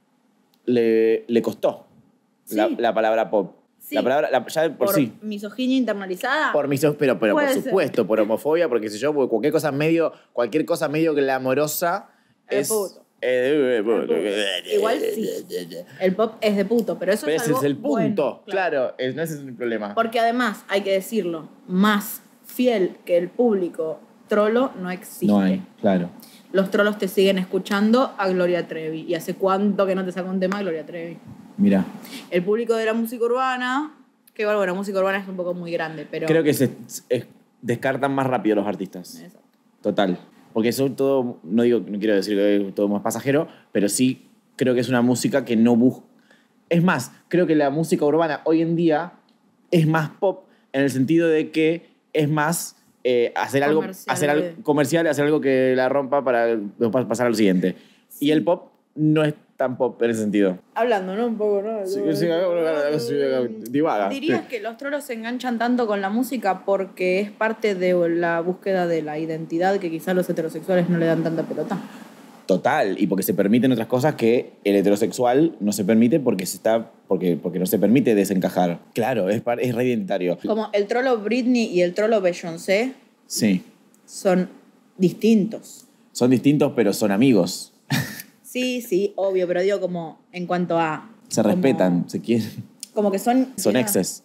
le, le costó la, Sí. la palabra pop. Sí. La palabra, la- ya de por, Por sí. misoginia internalizada. Por miso- pero, pero por Puede ser. supuesto, por homofobia, porque si yo, porque cualquier cosa medio, cualquier cosa medio glamorosa El es. puto. eh, Igual sí. El pop es de puto, pero eso Pero es ese algo es el punto, bueno, claro, es- no ese es el problema. Porque además, hay que decirlo, más fiel que el público trolo no existe. No hay, claro. Los trolos te siguen escuchando a Gloria Trevi. ¿Y hace cuánto que no te saca un tema Gloria Trevi? Mira, El público de la música urbana, que igual, bueno, música urbana es un poco muy grande, pero... creo que se es- descartan más rápido los artistas. Exacto. Total. Porque son todo, no digo, no quiero decir que es todo más pasajero, pero sí creo que es una música que no busca. Es más, creo que la música urbana hoy en día es más pop en el sentido de que es más eh, hacer algo Comercial, hacer algo eh. comercial, hacer algo que la rompa para después pasar a lo siguiente. Y el pop no es tan pop en ese sentido. Hablando, ¿no? Un poco, ¿no? Sí, sí, divaga. ¿Dirías que los trolos se enganchan tanto con la música porque es parte de la búsqueda de la identidad que quizás los heterosexuales no le dan tanta pelota? Total, y porque se permiten otras cosas que el heterosexual no se permite porque se está porque, porque no se permite desencajar. Claro, es, par- es re identitario. Como el trolo Britney y el trolo Beyoncé Sí. son distintos. Son distintos, pero son amigos. Sí, sí, obvio, pero digo como en cuanto a... Se como- respetan, se quieren. Como que son... Son mira, exes.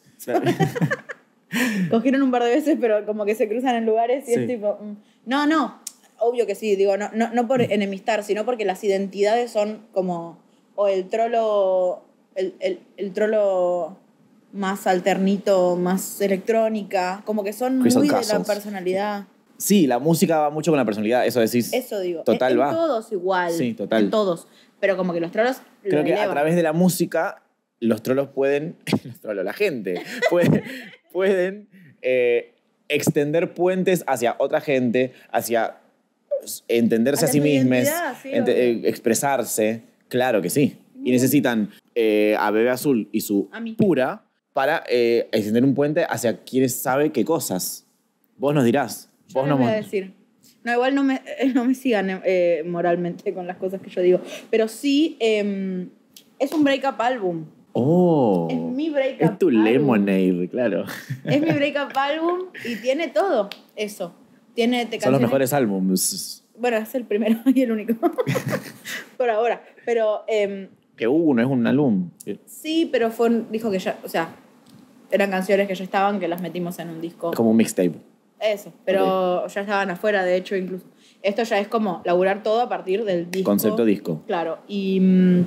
Cogieron un par de veces, pero como que se cruzan en lugares y Sí. es tipo... mm, no, no, obvio que sí, digo, no, no, no por enemistar, sino porque las identidades son como... O el trolo... El, el, el trolo más alternito, más electrónica, como que son Crystal muy de la Castles. personalidad. Sí, la música va mucho con la personalidad, eso decís. Eso digo. Total, en, en va. todos igual. Sí, total. En todos. Pero como que los trolos lo Creo que a elevan. través de la música, los trolos pueden. Los trolos, la gente. Puede, pueden eh, extender puentes hacia otra gente, hacia entenderse Hacia a sí tu mismos, identidad, sí, ente- obvio. eh, expresarse. Claro que sí. Y necesitan eh, a Bebé Azul y su A mí. pura para eh, extender un puente hacia quienes sabe qué cosas. Vos nos dirás. Yo Vos les nos voy a mon- decir. No, igual no me, eh, no me sigan eh, moralmente con las cosas que yo digo. Pero sí, eh, es un breakup álbum. Oh. Es mi breakup Es tu álbum. Lemonade, claro. Es mi breakup álbum y tiene todo eso. Tiene te Son los canciones- mejores álbumes. Bueno, es el primero y el único. Por ahora. Pero eh, Que uno es un álbum. sí, pero fue un- dijo que ya, o sea, eran canciones que ya estaban, que las metimos en un disco. Como un mixtape. Eso, pero ya estaban afuera, de hecho, incluso. Esto ya es como laburar todo a partir del disco. Concepto disco. Claro, y, mm,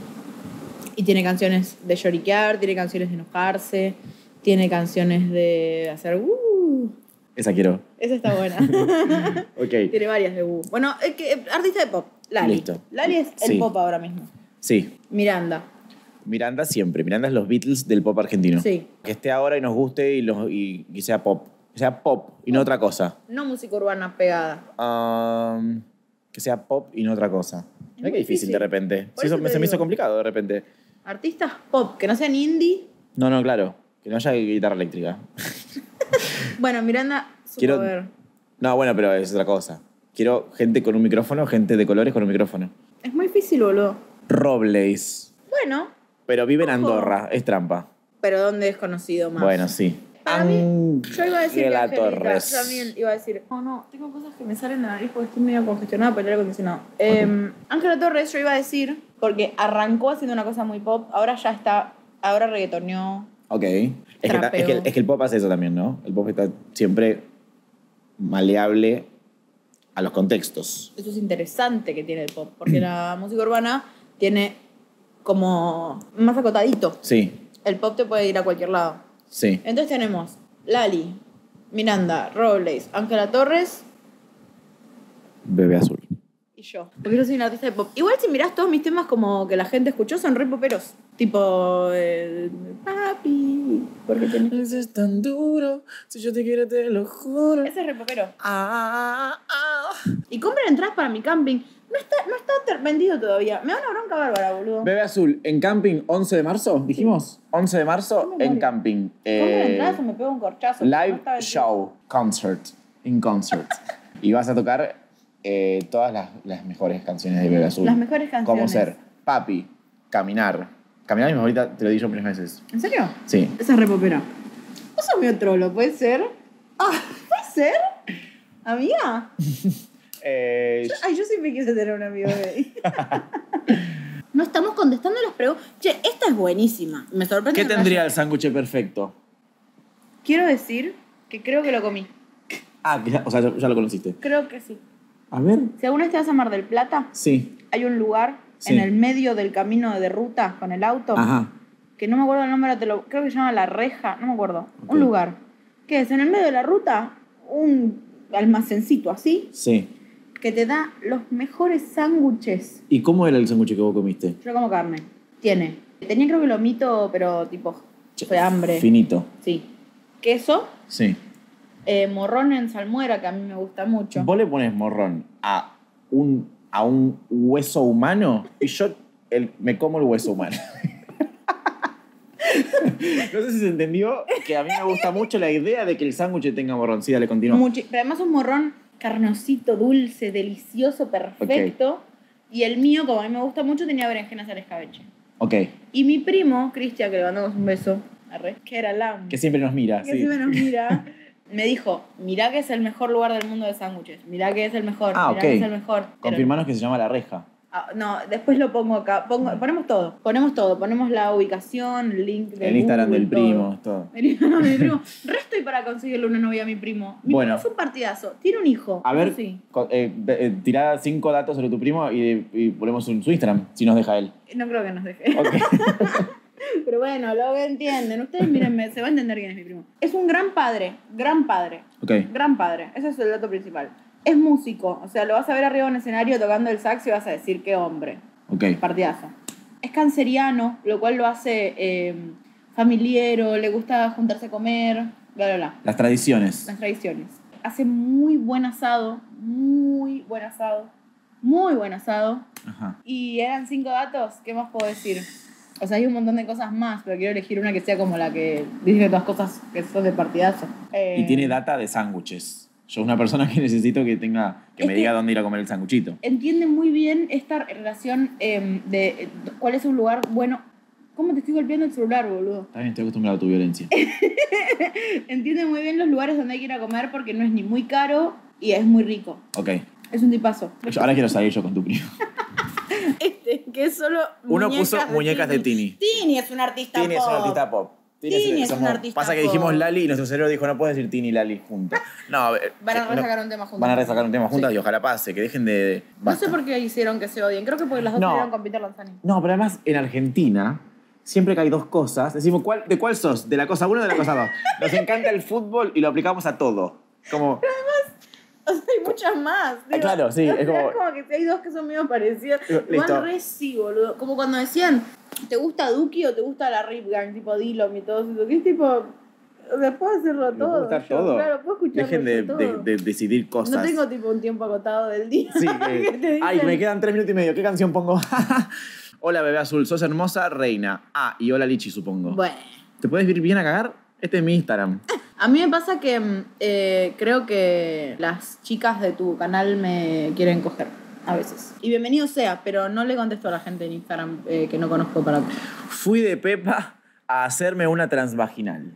y tiene canciones de lloriquear, tiene canciones de enojarse, tiene canciones de hacer uh, Esa quiero. esa está buena. Ok. Tiene varias de uh. Bueno, es que, eh, artista de pop, Lali. Listo. Lali es el Sí. pop ahora mismo. Sí. Miranda, Miranda siempre. Miranda es los Beatles del pop argentino. sí. Que esté ahora y nos guste y, los- y, y sea pop. Que sea pop y no otra cosa. No música urbana pegada. Um, que sea pop y no otra cosa. Mira muy qué difícil, difícil. de repente. Por Sí, eso eso te se me hizo digo. complicado de repente. Artistas pop, que no sean indie. No, no, claro. Que no haya guitarra eléctrica. Bueno, Miranda, supo Quiero- ver. No, bueno, pero es otra cosa. Quiero gente con un micrófono, gente de colores con un micrófono. Es muy difícil, boludo. Robles. Bueno, Pero vive en Ojo. Andorra, es trampa. pero ¿dónde es conocido más? Bueno, sí. Para mí, yo iba a decir que Ángela Angélica, Torres. yo también iba a decir, oh no, tengo cosas que me salen de la nariz porque estoy medio congestionada por el aire acondicionado. Eh, Ángela Torres, yo iba a decir, porque arrancó haciendo una cosa muy pop, ahora ya está, ahora reggaetoneó. Ok. Es que, ta- Trapeo. es, que, el- es que el pop hace eso también, ¿no? El pop está siempre maleable a los contextos. Eso es interesante que tiene el pop, porque la música urbana tiene como más acotadito. Sí, El pop te puede ir a cualquier lado. sí. Entonces tenemos Lali, Miranda, Robles, Ángela Torres Bebé azul. y yo. Porque yo soy una artista de pop. Igual si mirás todos mis temas como que la gente escuchó, son re poperos. Tipo, eh, papi, porque tenés... Es tan duro, si yo te quiero te lo juro. Ese es re popero. Ah, ah. Y compren entradas para mi camping. No está, no está ter- vendido todavía. Me da una bronca bárbara, boludo. Bebé azul, en camping, once de marzo, dijimos. once de marzo, No me en muero. camping. Compren Eh, entradas o me pego un corchazo. No live está vendido. show, concert, in concert. Y vas a tocar eh, todas las, las mejores canciones de Bebé azul. Las mejores canciones. Como ser Papi, Caminar. Caminar es mi favorita, te lo he dicho varias veces. ¿En serio? Sí. Esa es re popera. Vos sos medio trolo, ¿puede ser? Ah, ¿puede ser? ¿Amiga? Eh, Ay, yo siempre quise tener un amigo gay. No estamos contestando las preguntas. Che, esta es buenísima. Me sorprende. ¿Qué que me tendría haya- el sándwich perfecto? Quiero decir que creo que lo comí. Ah, que ya- o sea, ya, ya lo conociste. Creo que sí. A ver. Si alguna vez te vas a Mar del Plata, Sí. hay un lugar Sí. en el medio del camino de ruta con el auto, Ajá. que no me acuerdo el nombre, ahora te lo, creo que se llama La Reja, no me acuerdo. Ok. Un lugar. ¿Qué es? En el medio de la ruta, un almacencito así, Sí. que te da los mejores sándwiches. ¿Y cómo era el sándwich que vos comiste? Yo como carne. Tiene. Tenía creo que lomito, pero tipo fue hambre. Finito. Sí. Queso, Sí. eh, morrón en salmuera, que a mí me gusta mucho. Vos le pones morrón a un, a un hueso humano y yo el- me como el hueso humano. No sé si se entendió que a mí me gusta mucho la idea de que el sándwich tenga morrón. Sí, dale, continúa. Muchi- pero además un morrón carnosito, dulce, delicioso, perfecto. Y el mío, como a mí me gusta mucho, tenía berenjenas al escabeche. Ok. Y mi primo, Cristian, que le mandamos un beso, arre, que era Lam, Que siempre nos mira. que Sí. siempre nos mira, me dijo, mirá que es el mejor lugar del mundo de sándwiches, mirá que es el mejor, Ah, mirá ok. que es el mejor. Pero- Confirmanos que se llama La Reja. Ah, no, después lo pongo acá. Pongo, ponemos todo. Ponemos todo. Ponemos la ubicación, el link de El Instagram Google, del todo. primo, todo. El Instagram de mi primo. Resto y para conseguirle una novia a mi primo. Mi Bueno. primo es un partidazo. Tiene un hijo. A ver, eso sí. co- eh, de- eh, tirá cinco datos sobre tu primo y, y ponemos un, su Instagram, si nos deja él. No creo que nos deje. Ok. Pero bueno, lo entienden. Ustedes mírenme, se va a entender quién es mi primo. Es un gran padre. Gran padre. Ok. Gran padre. Ese es el dato principal. Es músico. O sea, lo vas a ver arriba en un escenario tocando el sax y vas a decir qué hombre. Ok. Partidazo. Es canceriano, lo cual lo hace eh, familiero, le gusta juntarse a comer, bla, bla, bla. Las tradiciones. Las tradiciones. Hace muy buen asado, muy buen asado, muy buen asado. Ajá. Y eran cinco datos, ¿qué más puedo decir? O sea, hay un montón de cosas más, pero quiero elegir una que sea como la que dice todas cosas que son de partidazo. Eh, Y tiene data de sándwiches. Yo una persona que necesito que tenga que Es me que- diga dónde ir a comer el sanguchito. Entiende muy bien esta relación eh, de eh, cuál es un lugar bueno. ¿Cómo te estoy golpeando el celular, boludo? Está bien, estoy acostumbrado a tu violencia. Entiende muy bien los lugares donde hay que ir a comer porque no es ni muy caro y es muy rico. Ok. Es un tipazo. Yo ahora quiero salir yo con tu primo. Este, que es solo Uno puso muñecas de Tini. Tini es un artista Tini es pop. un artista pop. Tini es somos- un artista Pasa que pop. dijimos Lali y nuestro cerebro dijo, no puedes decir Tini y Lali juntos. No, eh, Van a eh, no- resacar un tema juntos. Van a resacar un tema juntas Sí. y ojalá pase, que dejen de... No basta. sé por qué hicieron que se odien. Creo que porque las dos No. salieron con Peter Lanzani. No, pero además en Argentina, siempre que hay dos cosas, decimos, ¿cuál, ¿de cuál sos? ¿De la cosa uno o de la cosa dos? Nos encanta el fútbol y lo aplicamos a todo. Como, O sea, hay muchas más. Ah, claro, sí, o es sea, como- es como que si hay dos que son medio parecidas. Listo. Igual re sí, boludo. Como cuando decían, ¿te gusta Duki o te gusta la Rip Gang? Tipo Dillom y todo eso. Que es tipo, o sea, puedo hacerlo ¿me todo. puede gustar yo, todo? Claro, puedo escucharlo Dejen de, todo. de- de decidir cosas. No tengo tipo un tiempo acotado del día. Sí, que que- te dicen, ay, me quedan tres minutos y medio. ¿Qué canción pongo? Hola, bebé azul. Sos hermosa, reina. Ah, y hola, Lichi, supongo. Bueno. ¿Te puedes ir bien a cagar? Este es mi Instagram. A mí me pasa que mm, eh, creo que las chicas de tu canal me quieren coger a veces. Y bienvenido sea, pero no le contesto a la gente en Instagram eh, que no conozco para... Fui de Pepa a hacerme una transvaginal.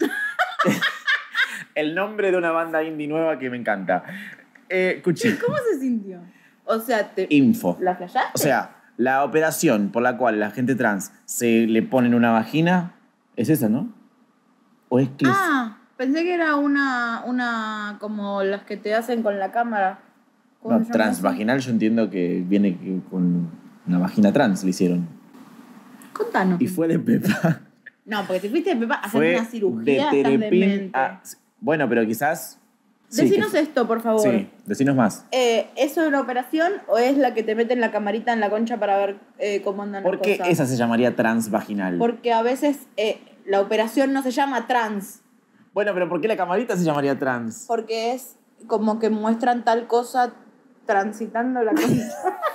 El nombre de una banda indie nueva que me encanta. Eh, escuché. ¿Cómo se sintió? O sea, te... Info. ¿La flashaste? O sea, la operación por la cual la gente trans se le pone en una vagina es esa, ¿no? ¿O es que es- Ah, pensé que era una, una como las que te hacen con la cámara. ¿Cómo No, se llama transvaginal yo entiendo que viene que- con una vagina trans, le hicieron. eso? Contanos. Y fue de Pepa. No, porque si fuiste de Pepa a hacer Fue una cirugía, de estás Terepin demente. a... Bueno, pero quizás... sí, Decinos que- esto, por favor. Sí, decinos más. Eh, ¿Eso es una operación o es la que te meten la camarita en la concha para ver eh, cómo andan ¿Por las qué cosas? esa se llamaría transvaginal? Porque a veces eh, la operación no se llama trans, Bueno, pero ¿por qué la camarita se llamaría trans? porque es como que muestran tal cosa transitando la concha.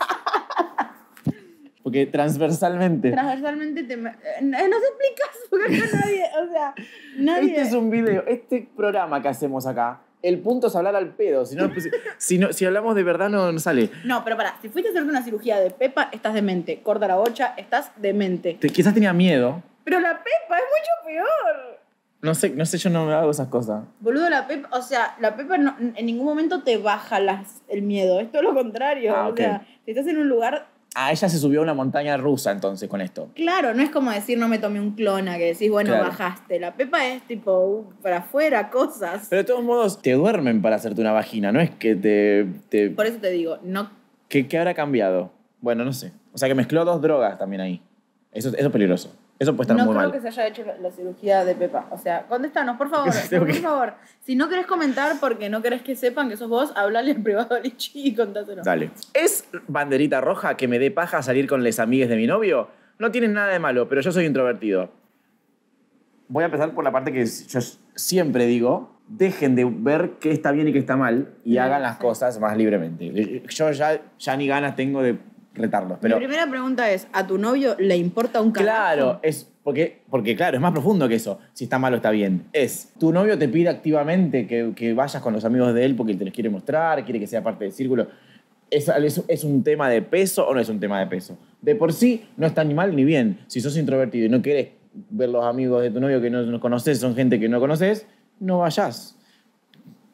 Porque transversalmente. Transversalmente te... me- eh, no se explicas porque acá nadie, o sea, nadie... Este es un video, este programa que hacemos acá, el punto es hablar al pedo. Si, no, pues, si, no- si hablamos de verdad no, no sale. No, pero pará, si fuiste a hacerte una cirugía de Pepa, estás demente. Corta la bocha, estás demente. Te- quizás tenía miedo. Pero la Pepa es mucho peor. No sé, no sé, yo no me hago esas cosas. Boludo, la Pepa, o sea, la Pepa no- en ningún momento te baja las, el miedo, es todo lo contrario. Ah, O ok. sea, si estás en un lugar, Ah, ella se subió a una montaña rusa entonces con esto. claro, no es como decir no me tomé un clona, que decís, bueno, Claro. bajaste. La Pepa es tipo, uh, para afuera, cosas. Pero de todos modos, te duermen para hacerte una vagina, no es que te... te Por eso te digo, no. ¿qué, ¿Qué habrá cambiado? Bueno, no sé. O sea, que mezcló dos drogas también ahí. Eso, eso es peligroso. Eso puede estar No muy creo mal. que se haya hecho la, la cirugía de Pepa. O sea, contéstanos, por favor. Tengo por que- favor. Si no querés comentar porque no querés que sepan que sos vos, hablale en privado a Lichi y contáselo. Dale. ¿Es banderita roja que me dé paja salir con les amigues de mi novio? No tienen nada de malo, pero yo soy introvertido. Voy a empezar por la parte que yo siempre digo. Dejen de ver qué está bien y qué está mal y Sí, hagan las sí. cosas más libremente. Yo ya, ya ni ganas tengo de retarlos, pero... Mi primera pregunta es, ¿a tu novio le importa un carajo? Claro, es porque, porque claro, es más profundo que eso. Si está mal o está bien. Es, tu novio te pide activamente que, que vayas con los amigos de él porque él te los quiere mostrar, quiere que sea parte del círculo. ¿Es, es, ¿Es un tema de peso o no es un tema de peso? De por sí no está ni mal ni bien. Si sos introvertido y no querés ver los amigos de tu novio que no, no conoces, son gente que no conoces, no vayas.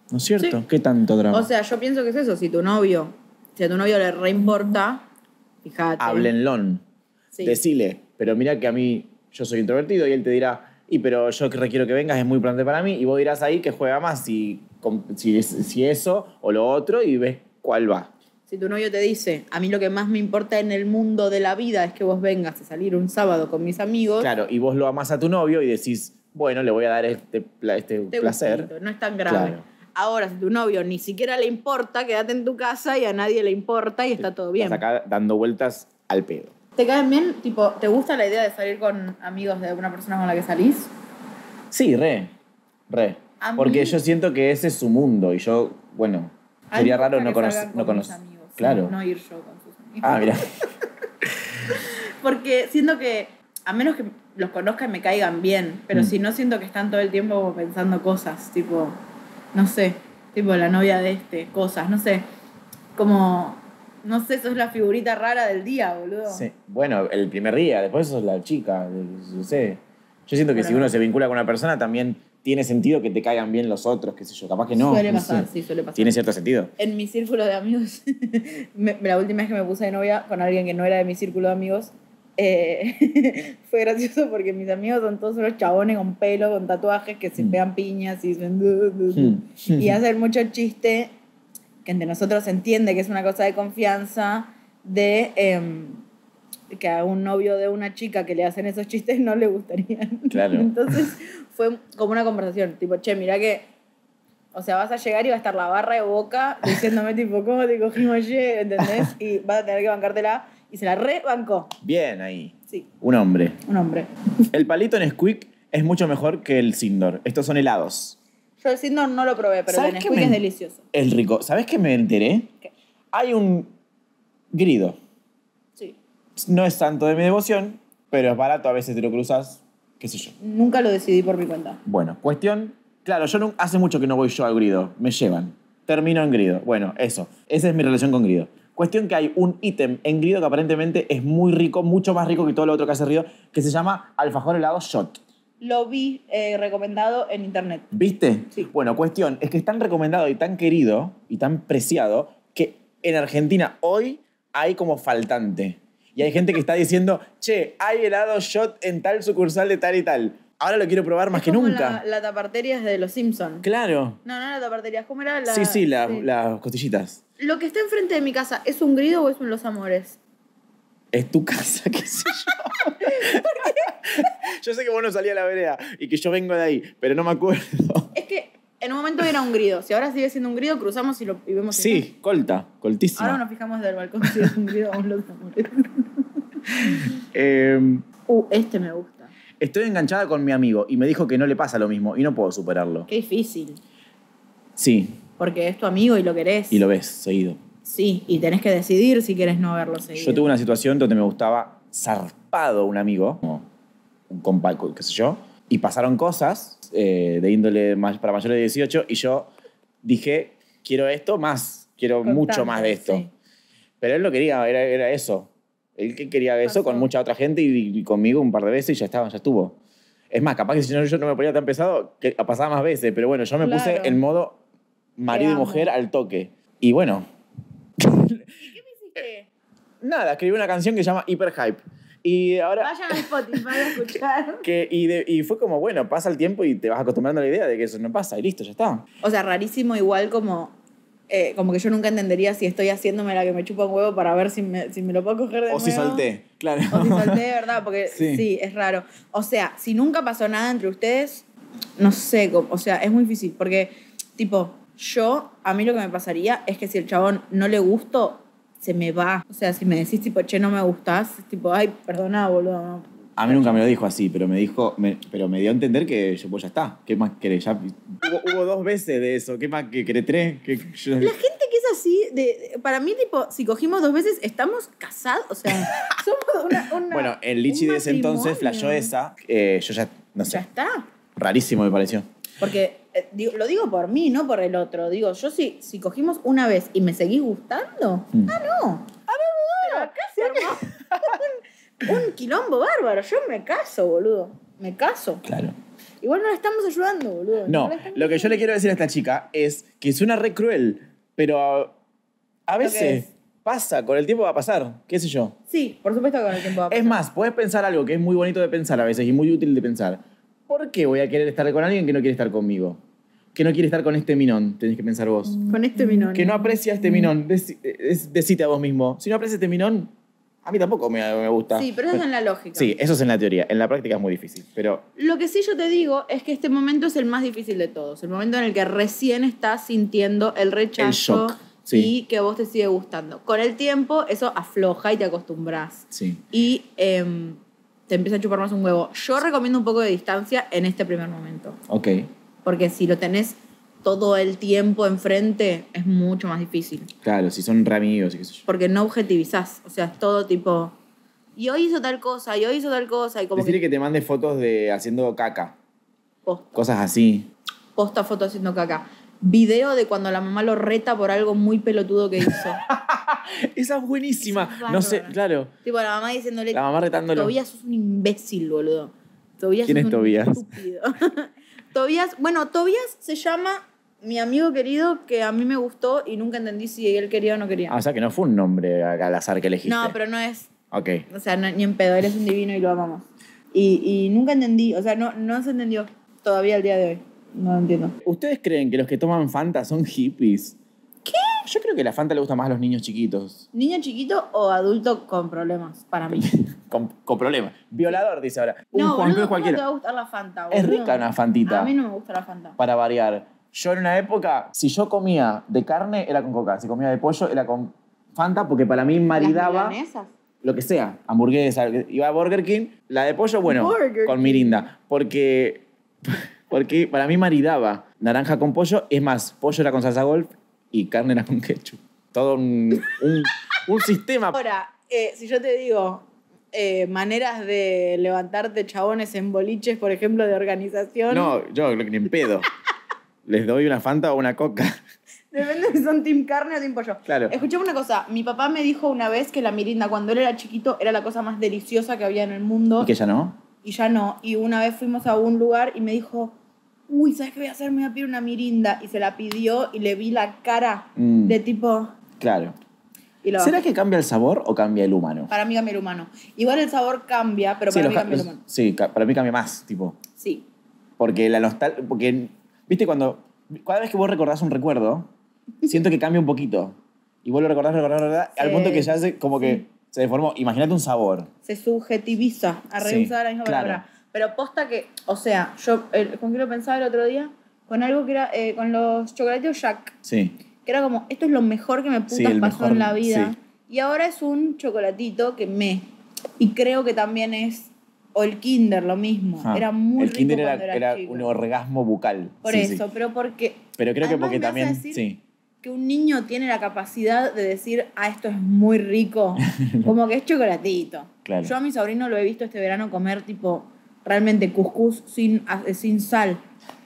¿No es cierto? Sí. ¿Qué tanto drama? O sea, yo pienso que es eso. Si tu novio, si a tu novio le reimporta, fíjate. Háblenlo. Sí. Decile, pero mira que a mí, yo soy introvertido y él te dirá, y pero yo que requiero que vengas, es muy importante para mí, y vos dirás ahí que juega más, si, si, si eso o lo otro, y ves cuál va. Si tu novio te dice, a mí lo que más me importa en el mundo de la vida es que vos vengas a salir un sábado con mis amigos. Claro, y vos lo amás a tu novio y decís, bueno, le voy a dar este, este te placer. gustito, no es tan grave. Claro. Ahora, si tu novio ni siquiera le importa, quédate en tu casa y a nadie le importa y está todo bien. Estás acá dando vueltas al pedo. ¿Te caen bien? Tipo, ¿te gusta la idea de salir con amigos de una persona con la que salís? Sí, re, re. A mí- Porque yo siento que ese es su mundo y yo, bueno, A mí sería me raro gusta no que conocer. salgan No con mis conocer. amigos, sí, Claro. no ir yo con sus amigos. Ah, mira. Porque siento que, a menos que los conozca y me caigan bien, pero Mm. si no, siento que están todo el tiempo como pensando cosas, tipo, no sé, tipo la novia de este, cosas, no sé, como, no sé, sos la figurita rara del día, boludo. Sí. Bueno, el primer día, después sos la chica, no sé. Yo siento que Bueno. si uno se vincula con una persona también tiene sentido que te caigan bien los otros, qué sé yo. Capaz que no. Suele no pasar, sé. sí, suele pasar. Tiene cierto sentido. En mi círculo de amigos, me- la última vez que me puse de novia con alguien que no era de mi círculo de amigos, eh, fue gracioso porque mis amigos son todos unos chabones con pelo, con tatuajes que se Mm. pegan piñas y dicen... "Du, du, du". Mm. Y hacen mucho chiste, que entre nosotros se entiende que es una cosa de confianza, de em, que a un novio de una chica que le hacen esos chistes no le gustarían. Claro. Entonces fue como una conversación, tipo, che, mirá que, o sea, vas a llegar y va a estar la barra de Boca diciéndome, tipo, ¿cómo te cogimos ayer? ¿Entendés? Y vas a tener que bancártela. Y se la rebancó. Bien ahí. Sí, Un hombre. un hombre. El palito Nesquik es mucho mejor que el Sindor. Estos son helados. Yo el Sindor no lo probé, pero el ¿Sabes de qué Nesquik me- es delicioso. Es rico. ¿Sabes qué me enteré? ¿Qué? Hay un grido. Sí. No es tanto de mi devoción, pero es barato. A veces te lo cruzas, qué sé yo. Nunca lo decidí por mi cuenta. Bueno, cuestión... Claro, yo no, hace mucho que no voy yo al grido. Me llevan. Termino en grido. Bueno, eso. Esa es mi relación con grido. Cuestión que hay un ítem en grido que aparentemente es muy rico, mucho más rico que todo lo otro que hace grido, que se llama alfajor helado shot. Lo vi eh, recomendado en internet. ¿Viste? Sí. Bueno, cuestión, es que es tan recomendado y tan querido y tan preciado que en Argentina hoy hay como faltante. Y hay gente que está diciendo, che, hay helado shot en tal sucursal de tal y tal. Ahora lo quiero probar más Es que como nunca. La, la tapartería es de los Simpsons. Claro. No, no era la tapartería. ¿Cómo era la...? Sí, sí, la- las costillitas. Lo que está enfrente de mi casa, ¿es un grido o es un Los Amores? Es tu casa, qué sé yo. Yo sé que vos no salías a la vereda y que yo vengo de ahí, pero no me acuerdo. Es que en un momento era un grido. Si ahora sigue siendo un grido, cruzamos y, lo, y vemos... Sí, eso. colta, coltísima. Ahora nos fijamos del balcón si es un grido o un Los Amores. Eh, Uh, este me gusta. estoy enganchada con mi amigo y me dijo que no le pasa lo mismo y no puedo superarlo. Qué difícil. Sí, Porque es tu amigo y lo querés. y lo ves seguido. Sí, y tenés que decidir si querés no verlo seguido. Yo tuve una situación donde me gustaba zarpado un amigo, como un compa, qué sé yo, y pasaron cosas eh, de índole más para mayores de dieciocho y yo dije, quiero esto más, quiero Constante, mucho más de esto. sí. Pero él lo quería, era, era eso. Él que quería eso Pasó. con mucha otra gente y, y conmigo un par de veces y ya estaba, ya estuvo. Es más, capaz que si no, yo no me ponía tan pesado, que pasaba más veces, pero bueno, yo me Claro. puse en modo marido y amo. mujer al toque. Y bueno, ¿Qué me hiciste? nada, escribí una canción que se llama Hyper Hype. Y ahora... Vayan a Spotify a escuchar. Que, y, de- y fue como, bueno, pasa el tiempo y te vas acostumbrando a la idea de que eso no pasa y listo, ya está. O sea, rarísimo igual como... eh, como que yo nunca entendería si estoy haciéndome la que me chupa un huevo para ver si me, si me lo puedo coger de O nuevo. si solté, claro. O si solté de verdad, porque Sí. sí. es raro. O sea, si nunca pasó nada entre ustedes, no sé, cómo- o sea, es muy difícil. Porque, tipo, yo, a mí lo que me pasaría es que si el chabón no le gusto, se me va. O sea, si me decís, tipo, che, no me gustás, es tipo, ay, perdona, boludo. no. A mí nunca me lo dijo así, pero me dijo, me- pero me dio a entender que yo, pues ya está. ¿Qué más querés? Ya, hubo, hubo dos veces de eso. ¿Qué más que querés? ¿Tres? ¿Qué- yo- La gente que es así, de, de- para mí, tipo, si cogimos dos veces, estamos casados. O sea, somos una. una Bueno, el Lichi un de ese entonces matrimonio. flashó esa. eh, yo ya, no Ya sé, está. rarísimo me pareció. Porque eh, digo- lo digo por mí, no por el otro. Digo, yo si, si cogimos una vez y me seguís gustando, Mm. ah, no. Pero acá se armó un, un quilombo bárbaro. Yo me caso, boludo. Me caso. Claro. Igual no la estamos ayudando, boludo. No, la estamos lo que yo le quiero decir a esta chica es que suena re cruel, pero a, a que veces es. pasa, con el tiempo va a pasar, qué sé yo. Sí, por supuesto que con el tiempo va a pasar. Es más, puedes pensar algo que es muy bonito de pensar a veces y muy útil de pensar. ¿Por qué voy a querer estar con alguien que no quiere estar conmigo? Que no quiere estar con este minón, tenés que pensar vos. Con este minón. Que no aprecia este minón. Deci- es- Decite a vos mismo. Si no aprecia este minón, a mí tampoco me, me gusta. Sí, pero eso es en la lógica. Sí, eso es en la teoría. En la práctica es muy difícil. Pero Lo que sí yo te digo es que este momento es el más difícil de todos. El momento en el que recién estás sintiendo el rechazo El shock, sí. y que a vos te sigue gustando. Con el tiempo eso afloja y te acostumbras. sí. Y em, te empieza a chupar más un huevo. Yo recomiendo un poco de distancia en este primer momento. Ok. Porque si lo tenés todo el tiempo enfrente, es mucho más difícil. Claro, si son re amigos y qué sé yo. Porque no objetivizás. O sea, es todo tipo... Y hoy hizo tal cosa, y hoy hizo tal cosa, y como Decirle que... que te mande fotos de haciendo caca. Posta, Cosas así. posta foto haciendo caca. Video de cuando la mamá lo reta por algo muy pelotudo que hizo. Esa es buenísima. Esa es No sé, bárbara. claro. Tipo, la mamá diciéndole... La mamá retándolo. Tobías sos un imbécil, boludo. Tobías ¿Quién sos es un Tobías? estúpido. Tobías... Bueno, Tobías se llama mi amigo querido que a mí me gustó y nunca entendí si él quería o no quería. Ah, o sea que no fue un nombre al azar que elegiste. No, pero no es... Ok. O sea, no- ni en pedo, él es un divino y lo amamos. Y, y nunca entendí, o sea, no, no se entendió todavía el día de hoy. No lo entiendo. ¿Ustedes creen que los que toman Fanta son hippies? ¿Qué? Yo creo que la Fanta le gusta más a los niños chiquitos. ¿Niño chiquito o adulto con problemas? Para mí. Con, con problemas. Violador, dice ahora. Un No, Juan boludo, Cruz ¿cómo te cualquiera. va a gustar la Fanta, Es boludo? rica una Fantita. A mí no me gusta la Fanta. Para variar. Yo en una época, si yo comía de carne, era con coca. Si comía de pollo, era con Fanta, porque para mí maridaba ¿Las milanesas? lo que sea. Hamburguesa, iba a Burger King. La de pollo, bueno, Burger con King. mirinda. Porque, porque para mí maridaba naranja con pollo. Es más, pollo era con salsa golf y carne era con ketchup. Todo un, un, un sistema. Ahora, eh, si yo te digo eh, maneras de levantarte chabones en boliches, por ejemplo, de organización... No, yo creo que ni en pedo. Les doy una Fanta o una coca. Depende si son team carne o team pollo. Claro. Escuchame una cosa. Mi papá me dijo una vez que la mirinda, cuando él era chiquito, era la cosa más deliciosa que había en el mundo. ¿Y que ya no? Y ya no. Y una vez fuimos a un lugar y me dijo, uy, ¿sabes qué voy a hacer? Me voy a pedir una mirinda. Y se la pidió y le vi la cara Mm. de tipo... Claro. Y lo ¿Será bajé. que cambia el sabor o cambia el humano? Para mí cambia el humano. Igual el sabor cambia, pero Sí, para los mí ca- cambia el los- humano. sí, ca- para mí cambia más, tipo. Sí. Porque la nostalgia. Porque, viste, cuando. Cada vez que vos recordás un recuerdo, siento que cambia un poquito. Y vos lo recordás, recordás, recordás, al Sí. punto que ya se, como que se deformó. Imagínate un sabor. Se subjetiviza a Sí, reusar la misma claro. palabra. Pero posta que, o sea, yo eh, con qué lo pensaba el otro día, con algo que era, eh, con los chocolatitos Jack, Sí. que era como, esto es lo mejor que me putas Sí, el pasó mejor, en la vida. sí. Y ahora es un chocolatito que me. Y creo que también es, o el Kinder, lo mismo. Ah, Era muy el rico Kinder cuando era, era era chico. un orgasmo bucal. Por Sí, eso, sí. pero porque... Pero creo que Además, porque me vas a también. decir Sí. que un niño tiene la capacidad de decir, ah, esto es muy rico, como que es chocolatito. Claro. Yo a mi sobrino lo he visto este verano comer tipo realmente cuscús sin, eh, sin sal.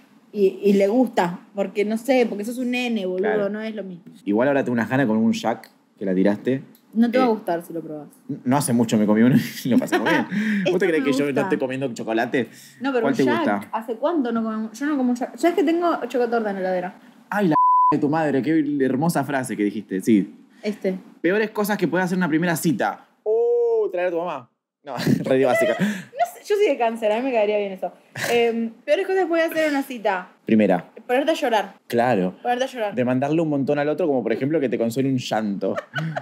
Y, y le gusta, porque no sé, porque sos un nene, boludo, Claro. no es lo mismo. Igual ahora tengo unas ganas con un Jack que la tiraste. No te va a Eh, gustar si lo probas. No hace mucho me comí uno y lo pasé muy bien. Esto ¿Vos te crees me que yo gusta. no estoy comiendo chocolate? No, pero ¿Cuál un te Jack, gusta? ¿hace cuánto no comemos? Yo no como Jack. ¿Sabes que tengo chocotorta en la heladera? Ay, la de tu madre, qué hermosa frase que dijiste. Sí. Este. Peores cosas que puede hacer una primera cita. Oh, traer a tu mamá. No, re básica. No sé, yo soy de cáncer, a mí me caería bien eso. Eh, peores cosas que puedes hacer en una cita. Primera. Ponerte a llorar. Claro. Ponerte a llorar. De mandarle un montón al otro, como por ejemplo que te consuele un llanto.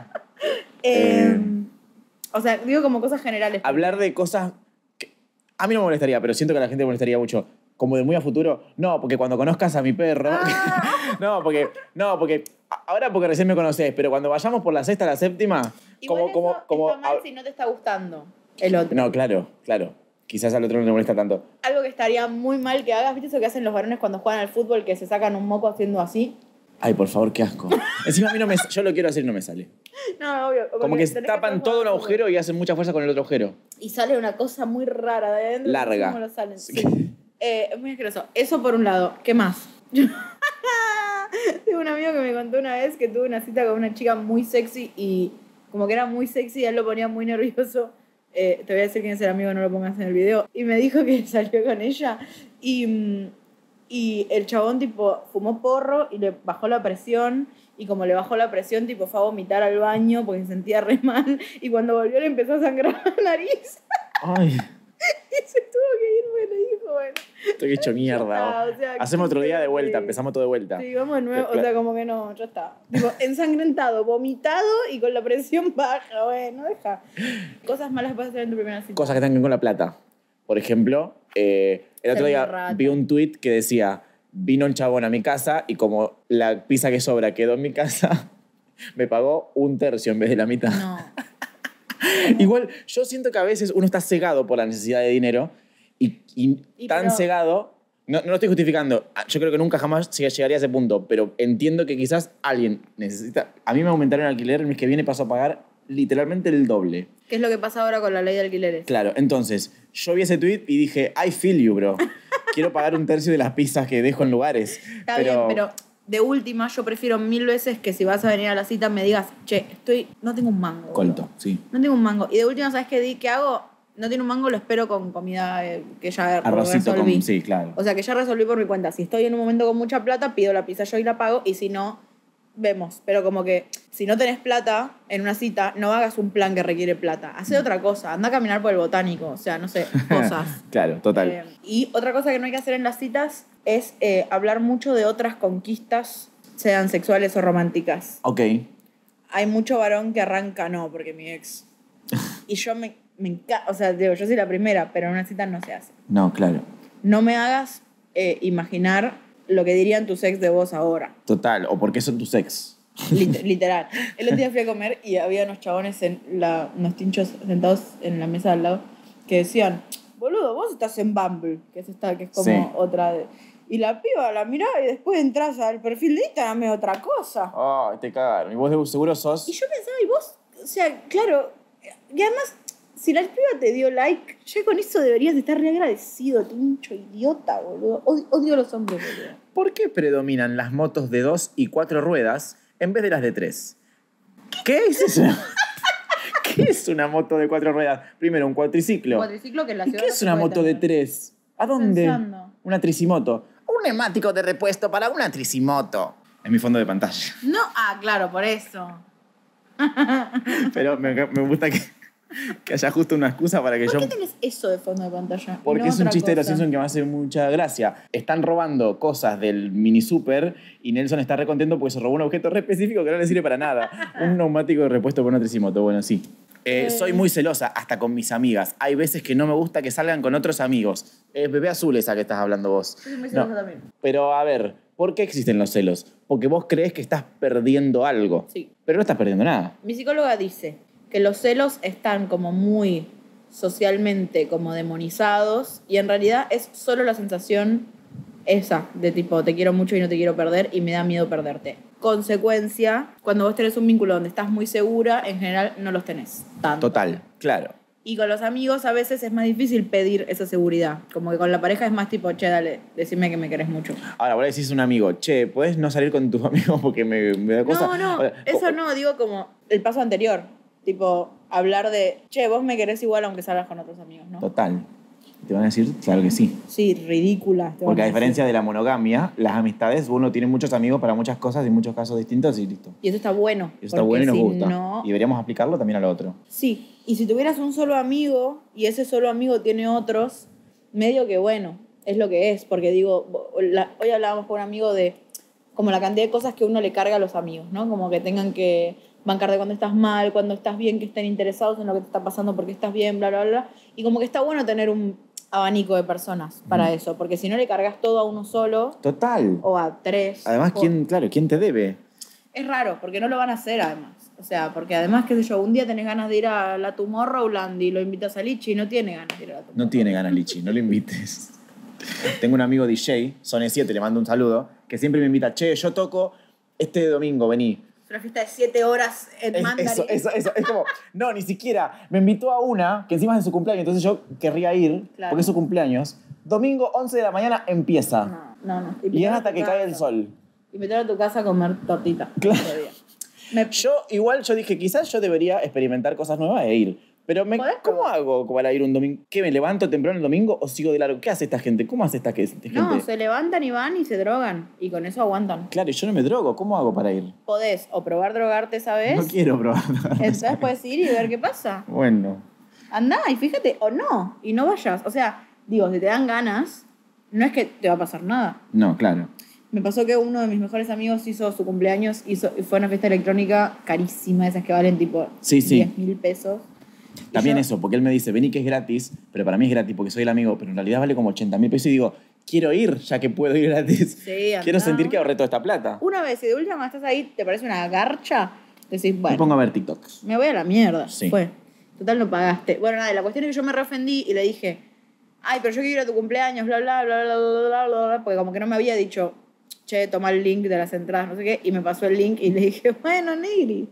Eh, Eh, o sea, digo como cosas generales. Hablar de cosas que a mí no me molestaría, pero siento que a la gente le molestaría mucho. Como de muy a futuro. No, porque cuando conozcas a mi perro. no, porque. No, porque. Ahora porque recién me conocés, pero cuando vayamos por la sexta a la séptima. Igual como, como, eso como, está mal si no te está gustando el otro. No, claro, claro. Quizás al otro no le molesta tanto. Algo que estaría muy mal que hagas, ¿viste eso que hacen los varones cuando juegan al fútbol, que se sacan un moco haciendo así? Ay, por favor, qué asco. Encima a mí no me. Yo lo quiero hacer y no me sale. No, obvio. Como porque que tenés tapan hacer todo un jugar al agujero y hacen mucha fuerza con el otro agujero. fútbol. Y sale una cosa muy rara de adentro. no sé Larga. cómo lo salen. Sí. Sí. Eh, es muy asqueroso. Eso por un lado. ¿Qué más? Tengo un amigo que me contó una vez que tuvo una cita con una chica muy sexy y como que era muy sexy y a él lo ponía muy nervioso eh, te voy a decir quién es el amigo, no lo pongas en el video, y me dijo que salió con ella y, y el chabón tipo fumó porro y le bajó la presión y como le bajó la presión tipo fue a vomitar al baño porque se sentía re mal y cuando volvió le empezó a sangrar la nariz. Ay, Y se tuvo que ir, bueno, y dijo, bueno. estoy hecho mierda. Ah, o sea, Hacemos otro día de vuelta, sí. empezamos todo de vuelta. Sí, vamos de nuevo, Claro. o sea, como que no, ya está. Tipo, ensangrentado, vomitado y con la presión baja, bueno, deja. Cosas malas que puedes hacer en tu primera cita. Cosas que tengan que ver con la plata. Por ejemplo, eh, el otro Ser día muy rata. vi un tuit que decía, vino un chabón a mi casa y como la pizza que sobra quedó en mi casa, me pagó un tercio en vez de la mitad. No. Igual, yo siento que a veces uno está cegado por la necesidad de dinero y, y Y tan pero- cegado, no, no lo estoy justificando, yo creo que nunca jamás llegaría a ese punto, pero entiendo que quizás alguien necesita... A mí me aumentaron el alquiler, el mes que viene paso a pagar literalmente el doble. ¿Qué es lo que pasa ahora con la ley de alquileres? Claro, entonces, yo vi ese tweet y dije, I feel you, bro. Quiero pagar un tercio de las pizzas que dejo en lugares. Está pero... bien, pero de última yo prefiero mil veces que si vas a venir a la cita me digas, che, estoy, no tengo un mango. Colto, boludo. sí. No tengo un mango. Y de última, ¿sabes qué, di? ¿Qué hago? No tiene un mango, lo espero con comida eh, que ya Arrocito resolví. con... Sí, claro. O sea, que ya resolví por mi cuenta. Si estoy en un momento con mucha plata, pido la pizza yo y la pago. Y si no, vemos. Pero como que si no tenés plata en una cita, no hagas un plan que requiere plata. Hacé otra cosa. Anda a caminar por el botánico. O sea, no sé, cosas. Claro, total. Eh, y otra cosa que no hay que hacer en las citas es eh, hablar mucho de otras conquistas, sean sexuales o románticas. Ok. Hay mucho varón que arranca, no, porque mi ex. Y yo me, me encanta, o sea, digo, yo soy la primera, pero en una cita no se hace. No, claro. No me hagas eh, imaginar lo que dirían tus ex de vos ahora. Total. O porque son tus ex. Lit- literal. El otro día fui a comer y había unos chabones, en la, unos tinchos sentados en la mesa al lado, que decían, boludo, vos estás en Bumble, que es, esta, que es como Sí. otra de... Y la piba la miraba y después entras al perfil de Instagram, es otra cosa. Ay, te cagaron. Y vos de seguro sos... Y yo pensaba, y vos, o sea, claro, y además, si la piba te dio like, ya con eso deberías estar re agradecido, tincho idiota, boludo. Odio, odio a los hombres, boludo. ¿Por qué predominan las motos de dos y cuatro ruedas en vez de las de tres? ¿Qué es eso? ¿Qué es una moto de cuatro ruedas? Primero, un cuatriciclo. Cuatriciclo que en la ¿Y ciudad qué no es se una puede moto de tener. tres? ¿A dónde? Pensando. Una tricimoto. Un neumático de repuesto para una tricimoto. Es mi fondo de pantalla. No, ah, claro, por eso. Pero me, me gusta que, que haya justo una excusa para que ¿Por yo... qué tenés eso de fondo de pantalla? y Porque no es un otra chiste de los cosa? Simpsons que me hace mucha gracia. Están robando cosas del mini super y Nelson está re contento porque se robó un objeto re específico que no le sirve para nada. Un neumático de repuesto por una tricimoto. Bueno, sí. Eh, Eh. Soy muy celosa, hasta con mis amigas. Hay veces que no me gusta que salgan con otros amigos. Es bebé azul esa que estás hablando vos. Yo soy muy No. celosa también. Pero a ver, ¿por qué existen los celos? Porque vos crees que estás perdiendo algo. Sí. Pero no estás perdiendo nada. Mi psicóloga dice que los celos están como muy socialmente como demonizados y en realidad es solo la sensación esa de tipo te quiero mucho y no te quiero perder y me da miedo perderte. Consecuencia, cuando vos tenés un vínculo donde estás muy segura, en general no los tenés tanto. Total, claro. Y con los amigos a veces es más difícil pedir esa seguridad. Como que con la pareja es más tipo, che, dale, decime que me querés mucho. Ahora, vos le decís a un amigo, che, ¿podés no salir con tus amigos porque me, me da cosa? No, no, O sea, eso o- no, digo como el paso anterior. Tipo, hablar de, che, vos me querés igual aunque salgas con otros amigos, ¿no? Total. Te van a decir, claro que sí. Sí, ridícula. te Porque van a decir. diferencia de la monogamia, las amistades, uno tiene muchos amigos para muchas cosas y muchos casos distintos y listo. Y eso está bueno. Y eso está porque bueno y nos si gusta. no- Y deberíamos aplicarlo también al otro. Sí, y si tuvieras un solo amigo y ese solo amigo tiene otros, medio que bueno, es lo que es. Porque digo, la- hoy hablábamos con un amigo de como la cantidad de cosas que uno le carga a los amigos, ¿no? Como que tengan que bancarte cuando estás mal, cuando estás bien, que estén interesados en lo que te está pasando porque estás bien, bla, bla, bla. Y como que está bueno tener un abanico de personas para Mm. eso, porque si no le cargas todo a uno solo Total. o a tres. Además, o- ¿quién, claro, ¿quién te debe? Es raro, porque no lo van a hacer además. O sea, porque además, qué sé yo, un día tenés ganas de ir a la Tomorrowland y lo invitas a Lichi y no tiene ganas de ir a la Tomorrowland. No tiene ganas, Lichi, no lo invites. Tengo un amigo D J, Sone siete, le mando un saludo, que siempre me invita, che, yo toco este domingo, vení. Es una fiesta de siete horas en Es- Mandarin. eso, eso, eso. Es como, no, ni siquiera. Me invitó a una, que encima es de su cumpleaños, entonces yo querría ir, Claro. porque es su cumpleaños. Domingo, once de la mañana, empieza. No, no, no. Y es Invitar a hasta tu que cae el casa. sol. Invitar a tu casa a comer tortita. Claro. ese día. Me- Yo, igual, yo dije, quizás yo debería experimentar cosas nuevas e ir. Pero me, ¿Podés ¿cómo probar? hago para ir un domingo? ¿Qué, me levanto temprano el domingo o sigo de largo? ¿Qué hace esta gente? ¿Cómo hace esta que- gente? No, se levantan y van y se drogan. Y con eso aguantan. Claro, y yo no me drogo. ¿Cómo hago para ir? Podés o probar drogarte esa vez. No quiero probar. Entonces puedes ir y ver qué pasa. Bueno. Andá y fíjate, o no, y no vayas. O sea, digo, si te dan ganas, no es que te va a pasar nada. No, claro. Me pasó que uno de mis mejores amigos hizo su cumpleaños, hizo, fue a una fiesta electrónica carísima, esas que valen tipo Sí, sí. diez mil pesos. Y También yo- eso, porque él me dice, vení que es gratis, pero para mí es gratis porque soy el amigo, pero en realidad vale como ochenta mil pesos y digo, quiero ir, ya que puedo ir gratis. Sí, andá. Quiero sentir que ahorré toda esta plata. Una vez, si de última estás ahí, te parece una garcha, decís, Me bueno, pongo a ver TikToks. me voy a la mierda. Sí. Fue. Total, no pagaste. Bueno, nada, la cuestión es que yo me reofendí y le dije, ay, pero yo quiero ir a tu cumpleaños, bla, bla, bla, bla, bla, bla, bla, bla, porque como que no me había dicho, che, toma el link de las entradas, no sé qué, y me pasó el link y le dije, bueno, Nigri,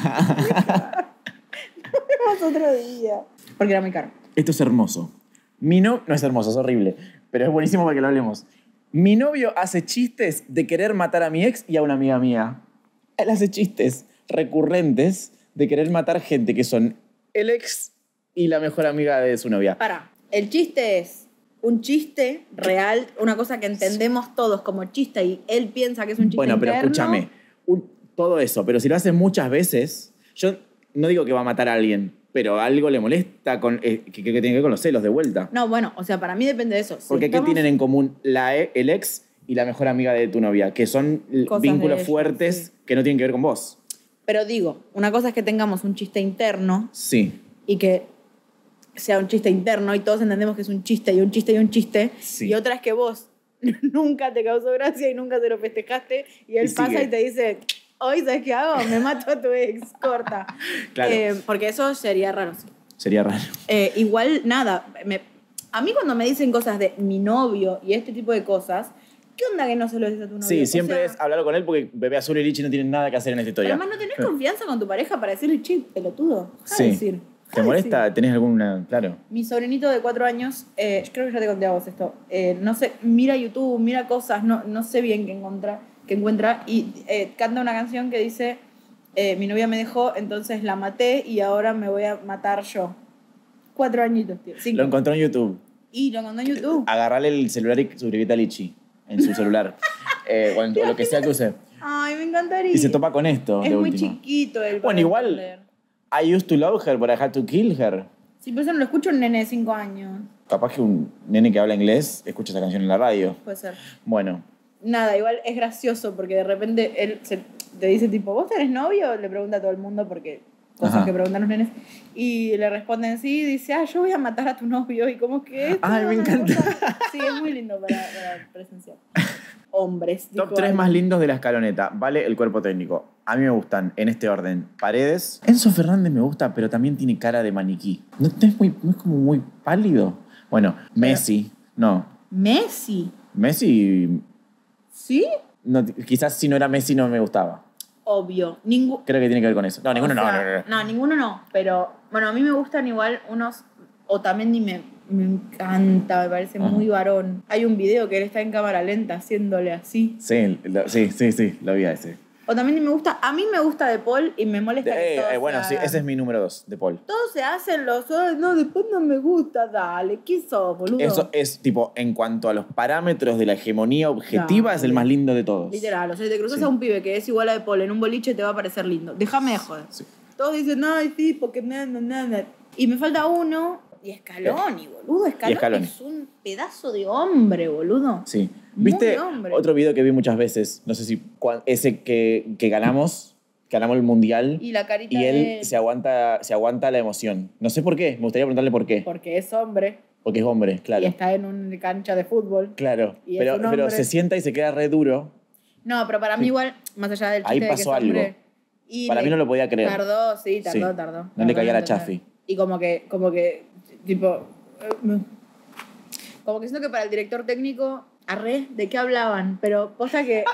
nos vemos otro día. Porque era muy caro. Esto es hermoso. Mi no... no es hermoso, es horrible, pero es buenísimo para que lo hablemos. Mi novio hace chistes de querer matar a mi ex y a una amiga mía. Él hace chistes recurrentes de querer matar gente que son el ex y la mejor amiga de su novia. Para, el chiste es un chiste real, una cosa que entendemos todos como chiste y él piensa que es un chiste Bueno, pero interno. escúchame, un- todo eso, pero si lo hace muchas veces, yo no digo que va a matar a alguien, pero algo le molesta con, eh, que, que tiene que ver con los celos de vuelta. No, bueno, o sea, para mí depende de eso. Si Porque estamos- ¿qué tienen en común la, e- el ex y la mejor amiga de tu novia? Que son l- Cosas de vínculos ellos, fuertes sí. que no tienen que ver con vos. Pero digo, una cosa es que tengamos un chiste interno Sí. y que sea un chiste interno y todos entendemos que es un chiste y un chiste y un chiste. Sí. Y otra es que vos nunca te causó gracia y nunca se lo festejaste y él Y pasa sigue. y te dice, hoy, ¿sabes qué hago? Me mato a tu ex, corta. Claro. Eh, porque eso sería raro, sí. Sería raro. Eh, igual, nada, me- a mí cuando me dicen cosas de mi novio y este tipo de cosas, ¿qué onda que no se lo dices a tu novio? Sí, O siempre sea, es hablarlo con él porque Bebé Azul y Lichi no tienen nada que hacer en esta pero historia. además no tenés confianza con tu pareja para decirle, che, pelotudo. Dejá Sí. de decir. Dejá ¿Te de molesta? decir. ¿Tenés alguna...? Claro. Mi sobrinito de cuatro años, eh, yo creo que ya te conté a vos esto, eh, no sé, mira YouTube, mira cosas, no, no sé bien qué encuentra, qué encuentra y eh, canta una canción que dice, eh, mi novia me dejó, entonces la maté y ahora me voy a matar yo. Cuatro añitos, tío. Cinco. Lo encontró en YouTube. Y lo encontró en YouTube. Agarrarle el celular y suscribirte a Lichi en su celular. eh, o, en- o lo que sea que use. Ay, me encantaría. Y se topa con esto, Es de muy última. chiquito el Bueno, igual, I used to love her, but I had to kill her. Sí, pero eso no lo escucho un nene de cinco años. Capaz que un nene que habla inglés escucha esa canción en la radio. Puede ser. Bueno, Nada, igual es gracioso porque de repente él se- te dice tipo, ¿vos tenés novio? Le pregunta a todo el mundo porque cosas Ajá. que preguntan los nenes. Y le responden sí, y dice, ah, yo voy a matar a tu novio. Y como que... es Ay, toda me una encanta. cosa- Sí, es muy lindo para, para presenciar. Hombres. top dijo tres alguien. más lindos de la escaloneta. Vale, el cuerpo técnico. A mí me gustan, en este orden, Paredes. Enzo Fernández me gusta, pero también tiene cara de maniquí. ¿No, no es, muy, no es como muy pálido? Bueno, Messi. No, Messi. Messi... ¿Sí? No, quizás si no era Messi no me gustaba. Obvio. Ningún... Creo que tiene que ver con eso. No, ninguno O no, sea, no, no, no. No, ninguno no. Pero, bueno, a mí me gustan igual unos... Otamendi me, me encanta, me parece Ajá. muy varón. Hay un video que él está en cámara lenta haciéndole así. Sí, lo- sí, sí, sí, lo vi a ese. Otamendi me gusta... A mí me gusta De Paul y me molesta que Eh, todos eh, bueno, se sí, hagan. ese es mi número dos, de Paul. Todos se hacen los... "Ay, no, después no me gusta, dale. ¿Qué sos, boludo? Eso es tipo, en cuanto a los parámetros de la hegemonía objetiva, Dale. es el más lindo de todos. Literal, o sea, si te cruzas Sí. a un pibe que es igual a De Paul en un boliche, te va a parecer lindo. Déjame de joder. Sí. Todos dicen, ay, sí, porque nada, nada. Y me falta uno, y Scaloni, boludo. Scaloni, Y Scaloni. es un pedazo de hombre, boludo. Sí. Muy ¿Viste hombre. otro video que vi muchas veces? No sé si cua- ese que, que ganamos, que ganamos el mundial. Y la carita Y él de él, se aguanta, se aguanta la emoción. No sé por qué, me gustaría preguntarle por qué. porque es hombre Porque es hombre, claro. y está en una cancha de fútbol. Claro, y es pero, un pero hombre. se sienta y se queda re duro. No, pero para mí Sí. igual, más allá del chiste Ahí de que pasó es hombre, algo. y Para le- mí no lo podía creer. Tardó, sí, tardó, Sí. tardó. No tardó le caía en la entender. chafi. Y como que, como que, tipo... eh, Como que siento que para el director técnico, arre, ¿de qué hablaban? Pero posta que...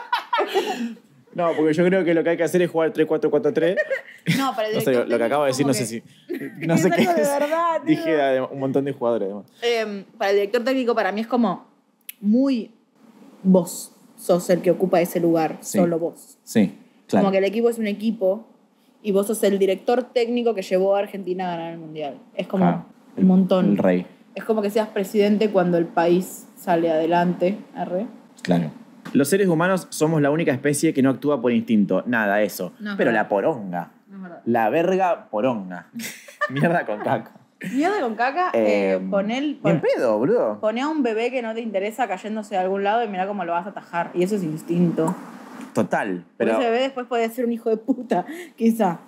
No, porque yo creo que lo que hay que hacer es jugar tres cuatro cuatro tres. No, para el No sé, director lo que acabo de decir, técnico no sé como si. No Es sé qué algo de es. verdad, tío. Dije a un montón de jugadores, además. que, eh, para el director técnico, para mí es como muy... Vos sos el que ocupa ese lugar, Sí. solo vos. Sí, claro. Como que el equipo es un equipo y vos sos el director técnico que llevó a Argentina a ganar el Mundial. Es como Claro. un montón. El rey. Es como que seas presidente cuando el país sale adelante. Arre. Claro. Los seres humanos somos la única especie que no actúa por instinto. Nada, eso. No es Pero verdad. la poronga. No es verdad. La verga poronga. Mierda con caca. Mierda con caca, Eh, eh, poné, Ni pon- en pedo, boludo. poné a un bebé que no te interesa cayéndose de algún lado y mirá cómo lo vas a atajar. Y eso es instinto. Total. Pero Pero ese bebé después puede ser un hijo de puta, quizá.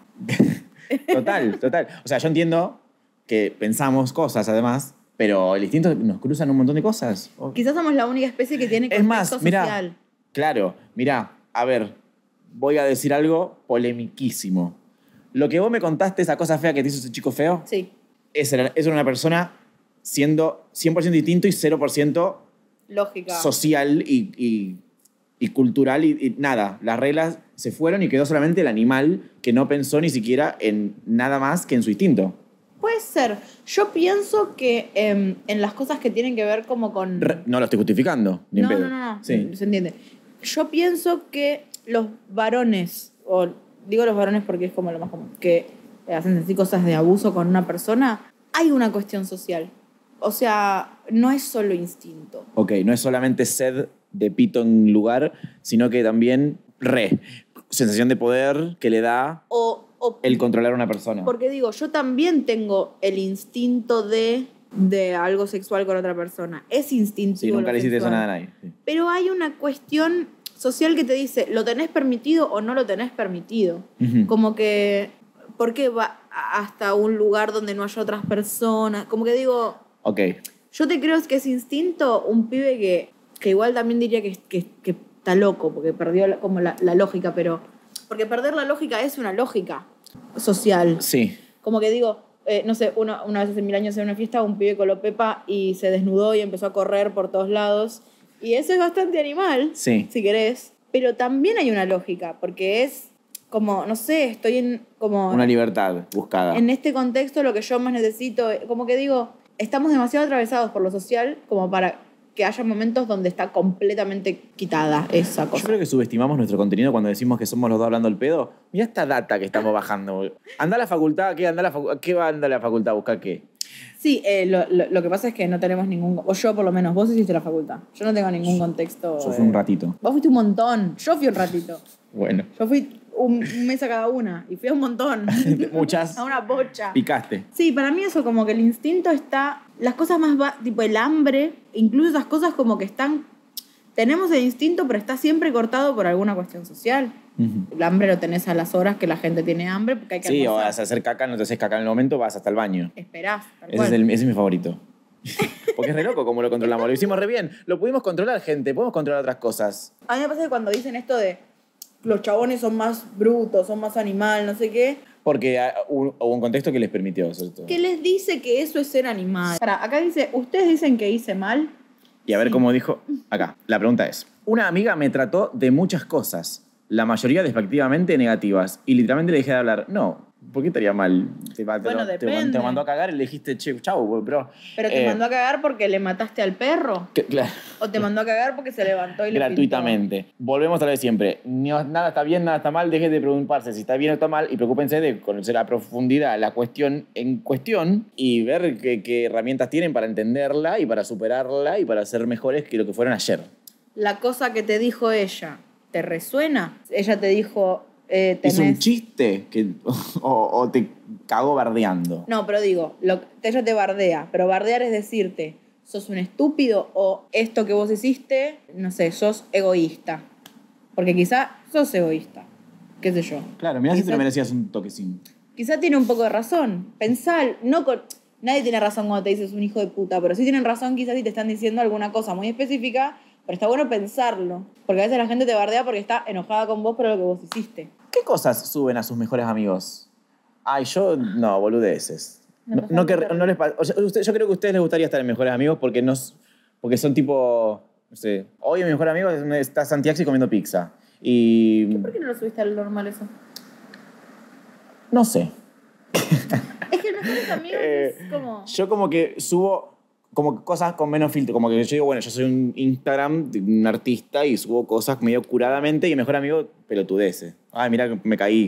total, total. O sea, yo entiendo que pensamos cosas además, pero el instinto nos cruzan un montón de cosas. Quizás somos la única especie que tiene Es contexto más, mirá, social. claro, mirá, a ver, voy a decir algo polemiquísimo. Lo que vos me contaste, esa cosa fea que te hizo ese chico feo, Sí, esa era, esa era una persona siendo cien por ciento distinto y cero por ciento lógica. social y, y- y cultural y, y nada. Las reglas se fueron y quedó solamente el animal que no pensó ni siquiera en nada más que en su instinto. Puede ser. Yo pienso que em, en las cosas que tienen que ver como con... Re- no lo estoy justificando, ni en no, pedo. no, no, no, Sí. se entiende. Yo pienso que los varones, o digo los varones porque es como lo más común, que hacen así cosas de abuso con una persona, hay una cuestión social. O sea, no es solo instinto. Ok, no es solamente sed de pito en lugar, sino que también re, sensación de poder que le da O, o el controlar a una persona. porque digo, yo también tengo el instinto de, de algo sexual con otra persona. Es instintivo. Sí, nunca lo le hiciste eso a sexual. nada a nadie. Sí. Pero hay una cuestión social que te dice, ¿lo tenés permitido o no lo tenés permitido? Ujú. Como que, ¿por qué va a- hasta un lugar donde no haya otras personas? Como que digo, Ok, yo te creo que es instinto un pibe que, que igual también diría que, que, que está loco, porque perdió la- como la, la lógica, pero... Porque perder la lógica es una lógica social. sí. Como que digo, eh, no sé, una, una vez hace mil años en una fiesta un pibe coló pepa y se desnudó y empezó a correr por todos lados. Y eso es bastante animal, Sí. si querés. Pero también hay una lógica, porque es como, no sé, estoy en como Una libertad buscada. en este contexto lo que yo más necesito. Como que digo, estamos demasiado atravesados por lo social como para que haya momentos donde está completamente quitada esa Yo cosa. creo que subestimamos nuestro contenido cuando decimos que somos los dos hablando al pedo. Mira esta data que estamos bajando. boludo. Anda a la facultad, ¿qué, anda a la facu- ¿qué va a andar a la facultad a buscar qué? Sí, eh, lo, lo, lo que pasa es que no tenemos ningún... O yo, por lo menos, vos hiciste la facultad. Yo no tengo ningún contexto... Yo fui un eh, ratito. Vos fuiste un montón. Yo fui un ratito. Bueno, Yo fui un, un mes a cada una. Y fui a un montón. muchas A una bocha. picaste. Sí, para mí eso como que el instinto está... Las cosas más... ba- Tipo el hambre. Incluso esas cosas como que están... Tenemos el instinto, pero está siempre cortado por alguna cuestión social. Ujú. El hambre lo tenés a las horas que la gente tiene hambre porque hay que Sí, o almorzar. vas a hacer caca, no te haces caca en el momento, vas hasta el baño. Esperás. tal Ese cual. es, el- ese es mi favorito. Porque es re loco cómo lo controlamos. Lo hicimos re bien. Lo pudimos controlar, gente. Podemos controlar otras cosas. A mí me pasa que cuando dicen esto de los chabones son más brutos, son más animal, no sé qué, Porque ah, hubo hubo un contexto que les permitió hacer todo. ¿qué les dice que eso es ser animal? Pará, acá dice, ¿ustedes dicen que hice mal? Y a ver Sí. cómo dijo acá. La pregunta es: una amiga me trató de muchas cosas, la mayoría despectivamente negativas, y literalmente le dejé de hablar. No, ¿por qué estaría mal? Te, va- te Bueno, lo- te, depende. te mandó a cagar y le dijiste, che, chau, bro. ¿Pero te Eh, mandó a cagar porque le mataste al perro? que- claro, ¿O te mandó a cagar porque se levantó y le gratuitamente. Volvemos a lo de siempre. Ni- Nada está bien, nada está mal. Dejen de preocuparse si está bien o está mal y preocúpense de conocer a profundidad la cuestión en cuestión y ver qué, qué herramientas tienen para entenderla y para superarla y para ser mejores que lo que fueron ayer. pintó? La cosa que te dijo ella, ¿te resuena? Ella te dijo, eh, tenés... ¿Hizo un chiste que, o, o te cagó bardeando? No, pero digo, lo, ella te bardea, pero bardear es decirte, sos un estúpido o esto que vos hiciste, no sé, sos egoísta. Porque quizá sos egoísta, qué sé yo. Claro, mirá si te Quizá- lo merecías un toquecín. Quizá tiene un poco de razón. Pensá, no con... Nadie tiene razón cuando te dices un hijo de puta, pero sí tienen razón quizás si te están diciendo alguna cosa muy específica, pero está bueno pensarlo. Porque a veces la gente te bardea porque está enojada con vos por lo que vos hiciste. ¿Qué cosas suben a sus mejores amigos? Ay, yo no, boludeces. Me No, pasa no que, muy no les pa- o sea, usted- yo creo que a ustedes les gustaría estar en mejores amigos porque, no, s- porque son tipo, no sé, hoy mi mejor amigo es- está Santiago comiendo pizza. Y ¿Por qué no lo subiste al normal eso? no sé. Es que el mejores amigos Eh, es como... Yo como que subo como cosas con menos filtro, como que yo digo, bueno, yo soy un Instagram de un artista y subo cosas medio curadamente y mi mejor amigo pelotudeces. Ay, mira, me caí.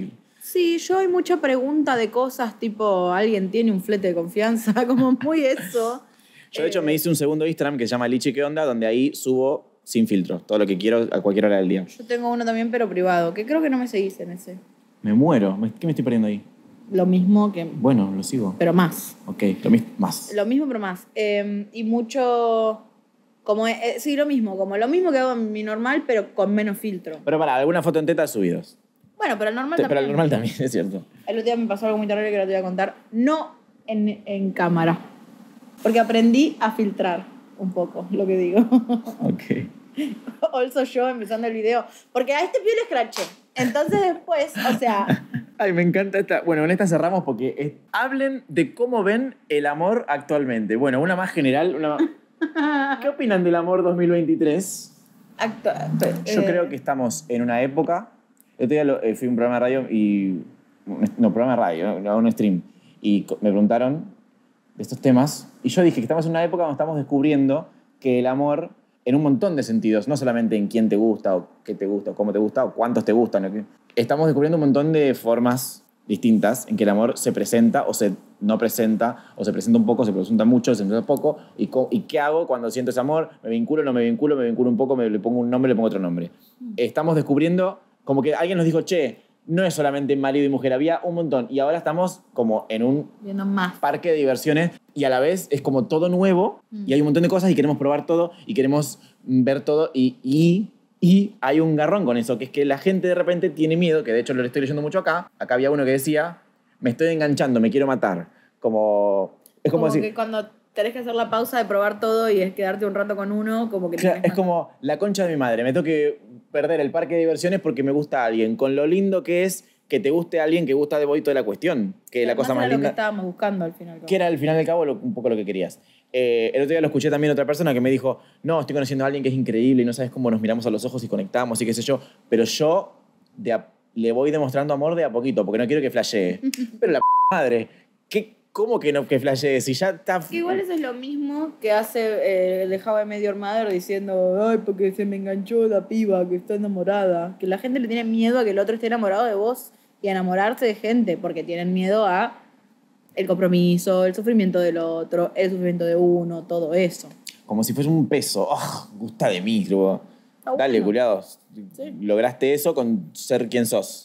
Sí, yo hay mucha pregunta de cosas tipo, ¿alguien tiene un flete de confianza? Como muy eso. Yo, de hecho, me hice un segundo Instagram que se llama Lichi ¿Qué onda? Donde ahí subo sin filtro, todo lo que quiero a cualquier hora del día. Yo tengo uno también, pero privado, que creo que no me seguís en ese. Me muero. ¿Qué me estoy perdiendo ahí? Lo mismo que... Bueno, lo sigo. Pero más. Ok, lo mismo, más. Lo mismo, pero más. Eh, y mucho... Como, eh, sí, lo mismo. Como lo mismo que hago en mi normal, pero con menos filtro. Pero para, alguna foto en teta subidos. Bueno, pero el normal Te- también. Pero el normal también, es cierto. El otro día me pasó algo muy terrible que lo te voy a contar. No en, en cámara. Porque aprendí a filtrar un poco lo que digo. Ok. Also yo empezando el video. Porque a este pibe le escraché. Entonces después, o sea... Ay, me encanta esta. Bueno, en esta cerramos porque es- hablen de cómo ven el amor actualmente. Bueno, una más general. Una más- ¿Qué opinan del amor dos mil veintitrés? actua- Yo eh, creo que estamos en una época. El otro día lo- eh, fui a un programa de radio y. No, programa de radio, no, a un stream. Y co- me preguntaron de estos temas. Y yo dije que estamos en una época donde estamos descubriendo que el amor, en un montón de sentidos, no solamente en quién te gusta, o qué te gusta, o cómo te gusta, o cuántos te gustan. o qué- Estamos descubriendo un montón de formas distintas en que el amor se presenta o se no presenta, o se presenta un poco, se presenta mucho, se presenta poco. Y, co- ¿Y qué hago cuando siento ese amor? ¿Me vinculo, no me vinculo? ¿Me vinculo un poco? ¿Me le pongo un nombre, le pongo otro nombre? Estamos descubriendo, como que alguien nos dijo, che, no es solamente marido y mujer, había un montón. Y ahora estamos como en un Viendo más. parque de diversiones y a la vez es como todo nuevo Mm. y hay un montón de cosas y queremos probar todo y queremos ver todo y, y, y hay un garrón con eso, que es que la gente de repente tiene miedo, que de hecho lo estoy leyendo mucho acá. Acá había uno que decía, me estoy enganchando, me quiero matar. Como... Es como, Como decir... que cuando tenés que hacer la pausa de probar todo y es quedarte un rato con uno, como que... Claro, tenés es más- como la concha de mi madre. Me tengo que perder el parque de diversiones porque me gusta a alguien. Con lo lindo que es que te guste a alguien que gusta de boito de la cuestión. Que la Además cosa era más lo que linda... estábamos buscando al final. Que era al final del cabo lo- un poco lo que querías. Eh, el otro día lo escuché también otra persona que me dijo, no, estoy conociendo a alguien que es increíble y no sabes cómo nos miramos a los ojos y conectamos y qué sé yo, pero yo de a- le voy demostrando amor de a poquito porque no quiero que flashee. Pero la p madre, ¿qué, ¿cómo que no que flashee? Si ya está... Que igual eso es lo mismo que hace eh, el de How I Met Your Mother diciendo, ay, porque se me enganchó la piba que está enamorada. Que la gente le tiene miedo a que el otro esté enamorado de vos y a enamorarse de gente porque tienen miedo a el compromiso, el sufrimiento del otro, el sufrimiento de uno, todo eso. Como si fuese un peso. Oh, gusta de mí, luego. Está Dale, bueno. culiados. Sí. Lograste eso con ser quien sos.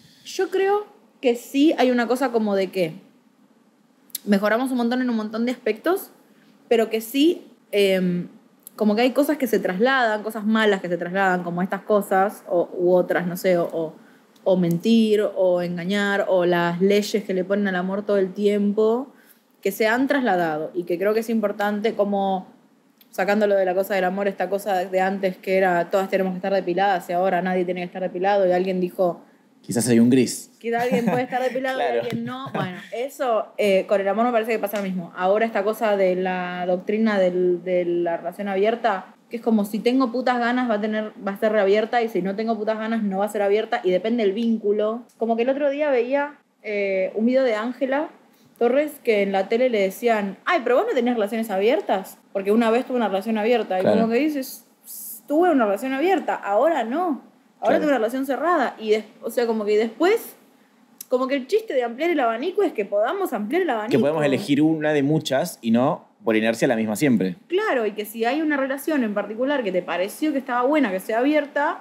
Yo creo que sí hay una cosa como de que mejoramos un montón en un montón de aspectos, pero que sí, eh, como que hay cosas que se trasladan, cosas malas que se trasladan, como estas cosas, o, u otras, no sé, o, o, o mentir, o engañar, o las leyes que le ponen al amor todo el tiempo, que se han trasladado y que creo que es importante como... Sacándolo de la cosa del amor, esta cosa de antes que era todas tenemos que estar depiladas y ahora nadie tiene que estar depilado y alguien dijo Quizás hay un gris. que alguien puede estar depilado Claro. y alguien no. Bueno, eso eh, con el amor me parece que pasa lo mismo. Ahora esta cosa de la doctrina del- de la relación abierta, que es como si tengo putas ganas va a, tener, va a ser reabierta y si no tengo putas ganas no va a ser abierta y depende del vínculo. Como que el otro día veía eh, un video de Ángela Torres que en la tele le decían, ay, pero vos no tenías relaciones abiertas, porque una vez tuve una relación abierta. Claro. Y como que dices, tuve una relación abierta, ahora no. Ahora Claro. tengo una relación cerrada. Y des- o sea, como que después, como que el chiste de ampliar el abanico es que podamos ampliar el abanico. Que podemos elegir una de muchas y no por inercia la misma siempre. Claro, y que si hay una relación en particular que te pareció que estaba buena, que sea abierta,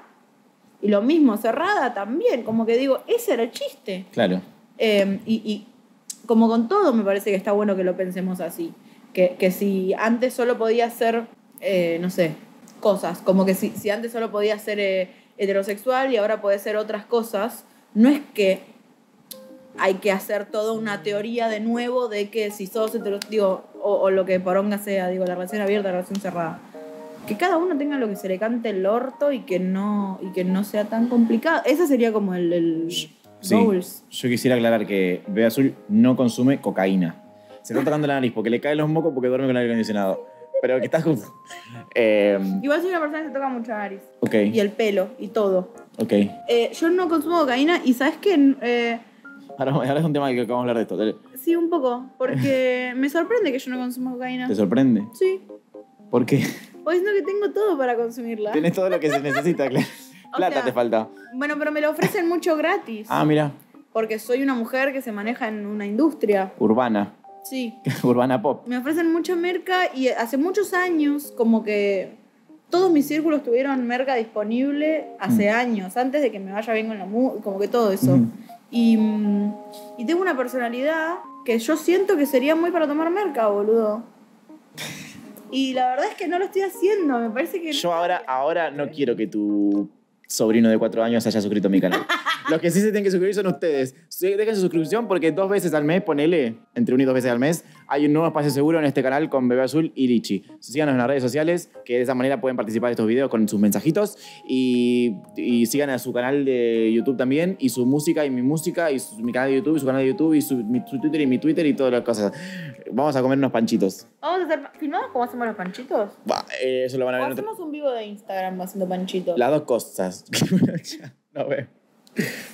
y lo mismo, cerrada también, como que digo, ese era el chiste. Claro. Eh, y, y como con todo me parece que está bueno que lo pensemos así. Que, que si antes solo podía ser, eh, no sé, cosas, como que si, si antes solo podía ser eh, heterosexual y ahora puede ser otras cosas, no es que hay que hacer toda una teoría de nuevo de que si sos heterosexual, digo, o, o lo que poronga sea, digo, la relación abierta, la relación cerrada. Que cada uno tenga lo que se le cante el orto y que no, y que no sea tan complicado. Ese sería como el, el Sí. goals. Yo quisiera aclarar que Bebe Azul no consume cocaína. Se está tocando la nariz porque le caen los mocos porque duerme con el aire acondicionado. Pero que estás... eh, Igual soy una persona que se toca mucho la nariz. ok, Y el pelo y todo. ok. Eh, yo no consumo cocaína y ¿sabes qué? Eh, Ahora, ahora es un tema que vamos a hablar de esto. Dale. sí, un poco. Porque me sorprende que yo no consuma cocaína. ¿Te sorprende? Sí. ¿Por qué? Pues no que tengo todo para consumirla. Tienes todo lo que se necesita, claro. O Plata sea, te falta. Bueno, pero me lo ofrecen mucho gratis. Ah, mira. porque soy una mujer que se maneja en una industria. Urbana. Sí. Urbana pop. Me ofrecen mucha merca y hace muchos años como que todos mis círculos tuvieron merca disponible hace Mm. años, antes de que me vaya bien con la música, como que todo eso. Mm. Y, mm, y tengo una personalidad que yo siento que sería muy para tomar merca, boludo. Y la verdad es que no lo estoy haciendo, me parece que... Yo ahora, ahora no quiero que tu sobrino de cuatro años haya suscrito a mi canal. Los que sí se tienen que suscribir son ustedes. Sí, dejen su suscripción porque dos veces al mes, ponele, entre una y dos veces al mes, hay un nuevo espacio seguro en este canal con Bebé Azul y Lichi. Síganos en las redes sociales, que de esa manera pueden participar de estos videos con sus mensajitos. Y, y sigan a su canal de YouTube también, y su música y mi música, y su- mi canal de YouTube, y su canal de YouTube, y su, mi, su Twitter y mi Twitter y todas las cosas. Vamos a comer unos panchitos. Vamos a hacer... ¿Filmamos cómo hacemos los panchitos? Bah, eh, eso lo van a O ver en otro... hacemos un vivo de Instagram haciendo panchitos. Las dos cosas. Ya, no veo.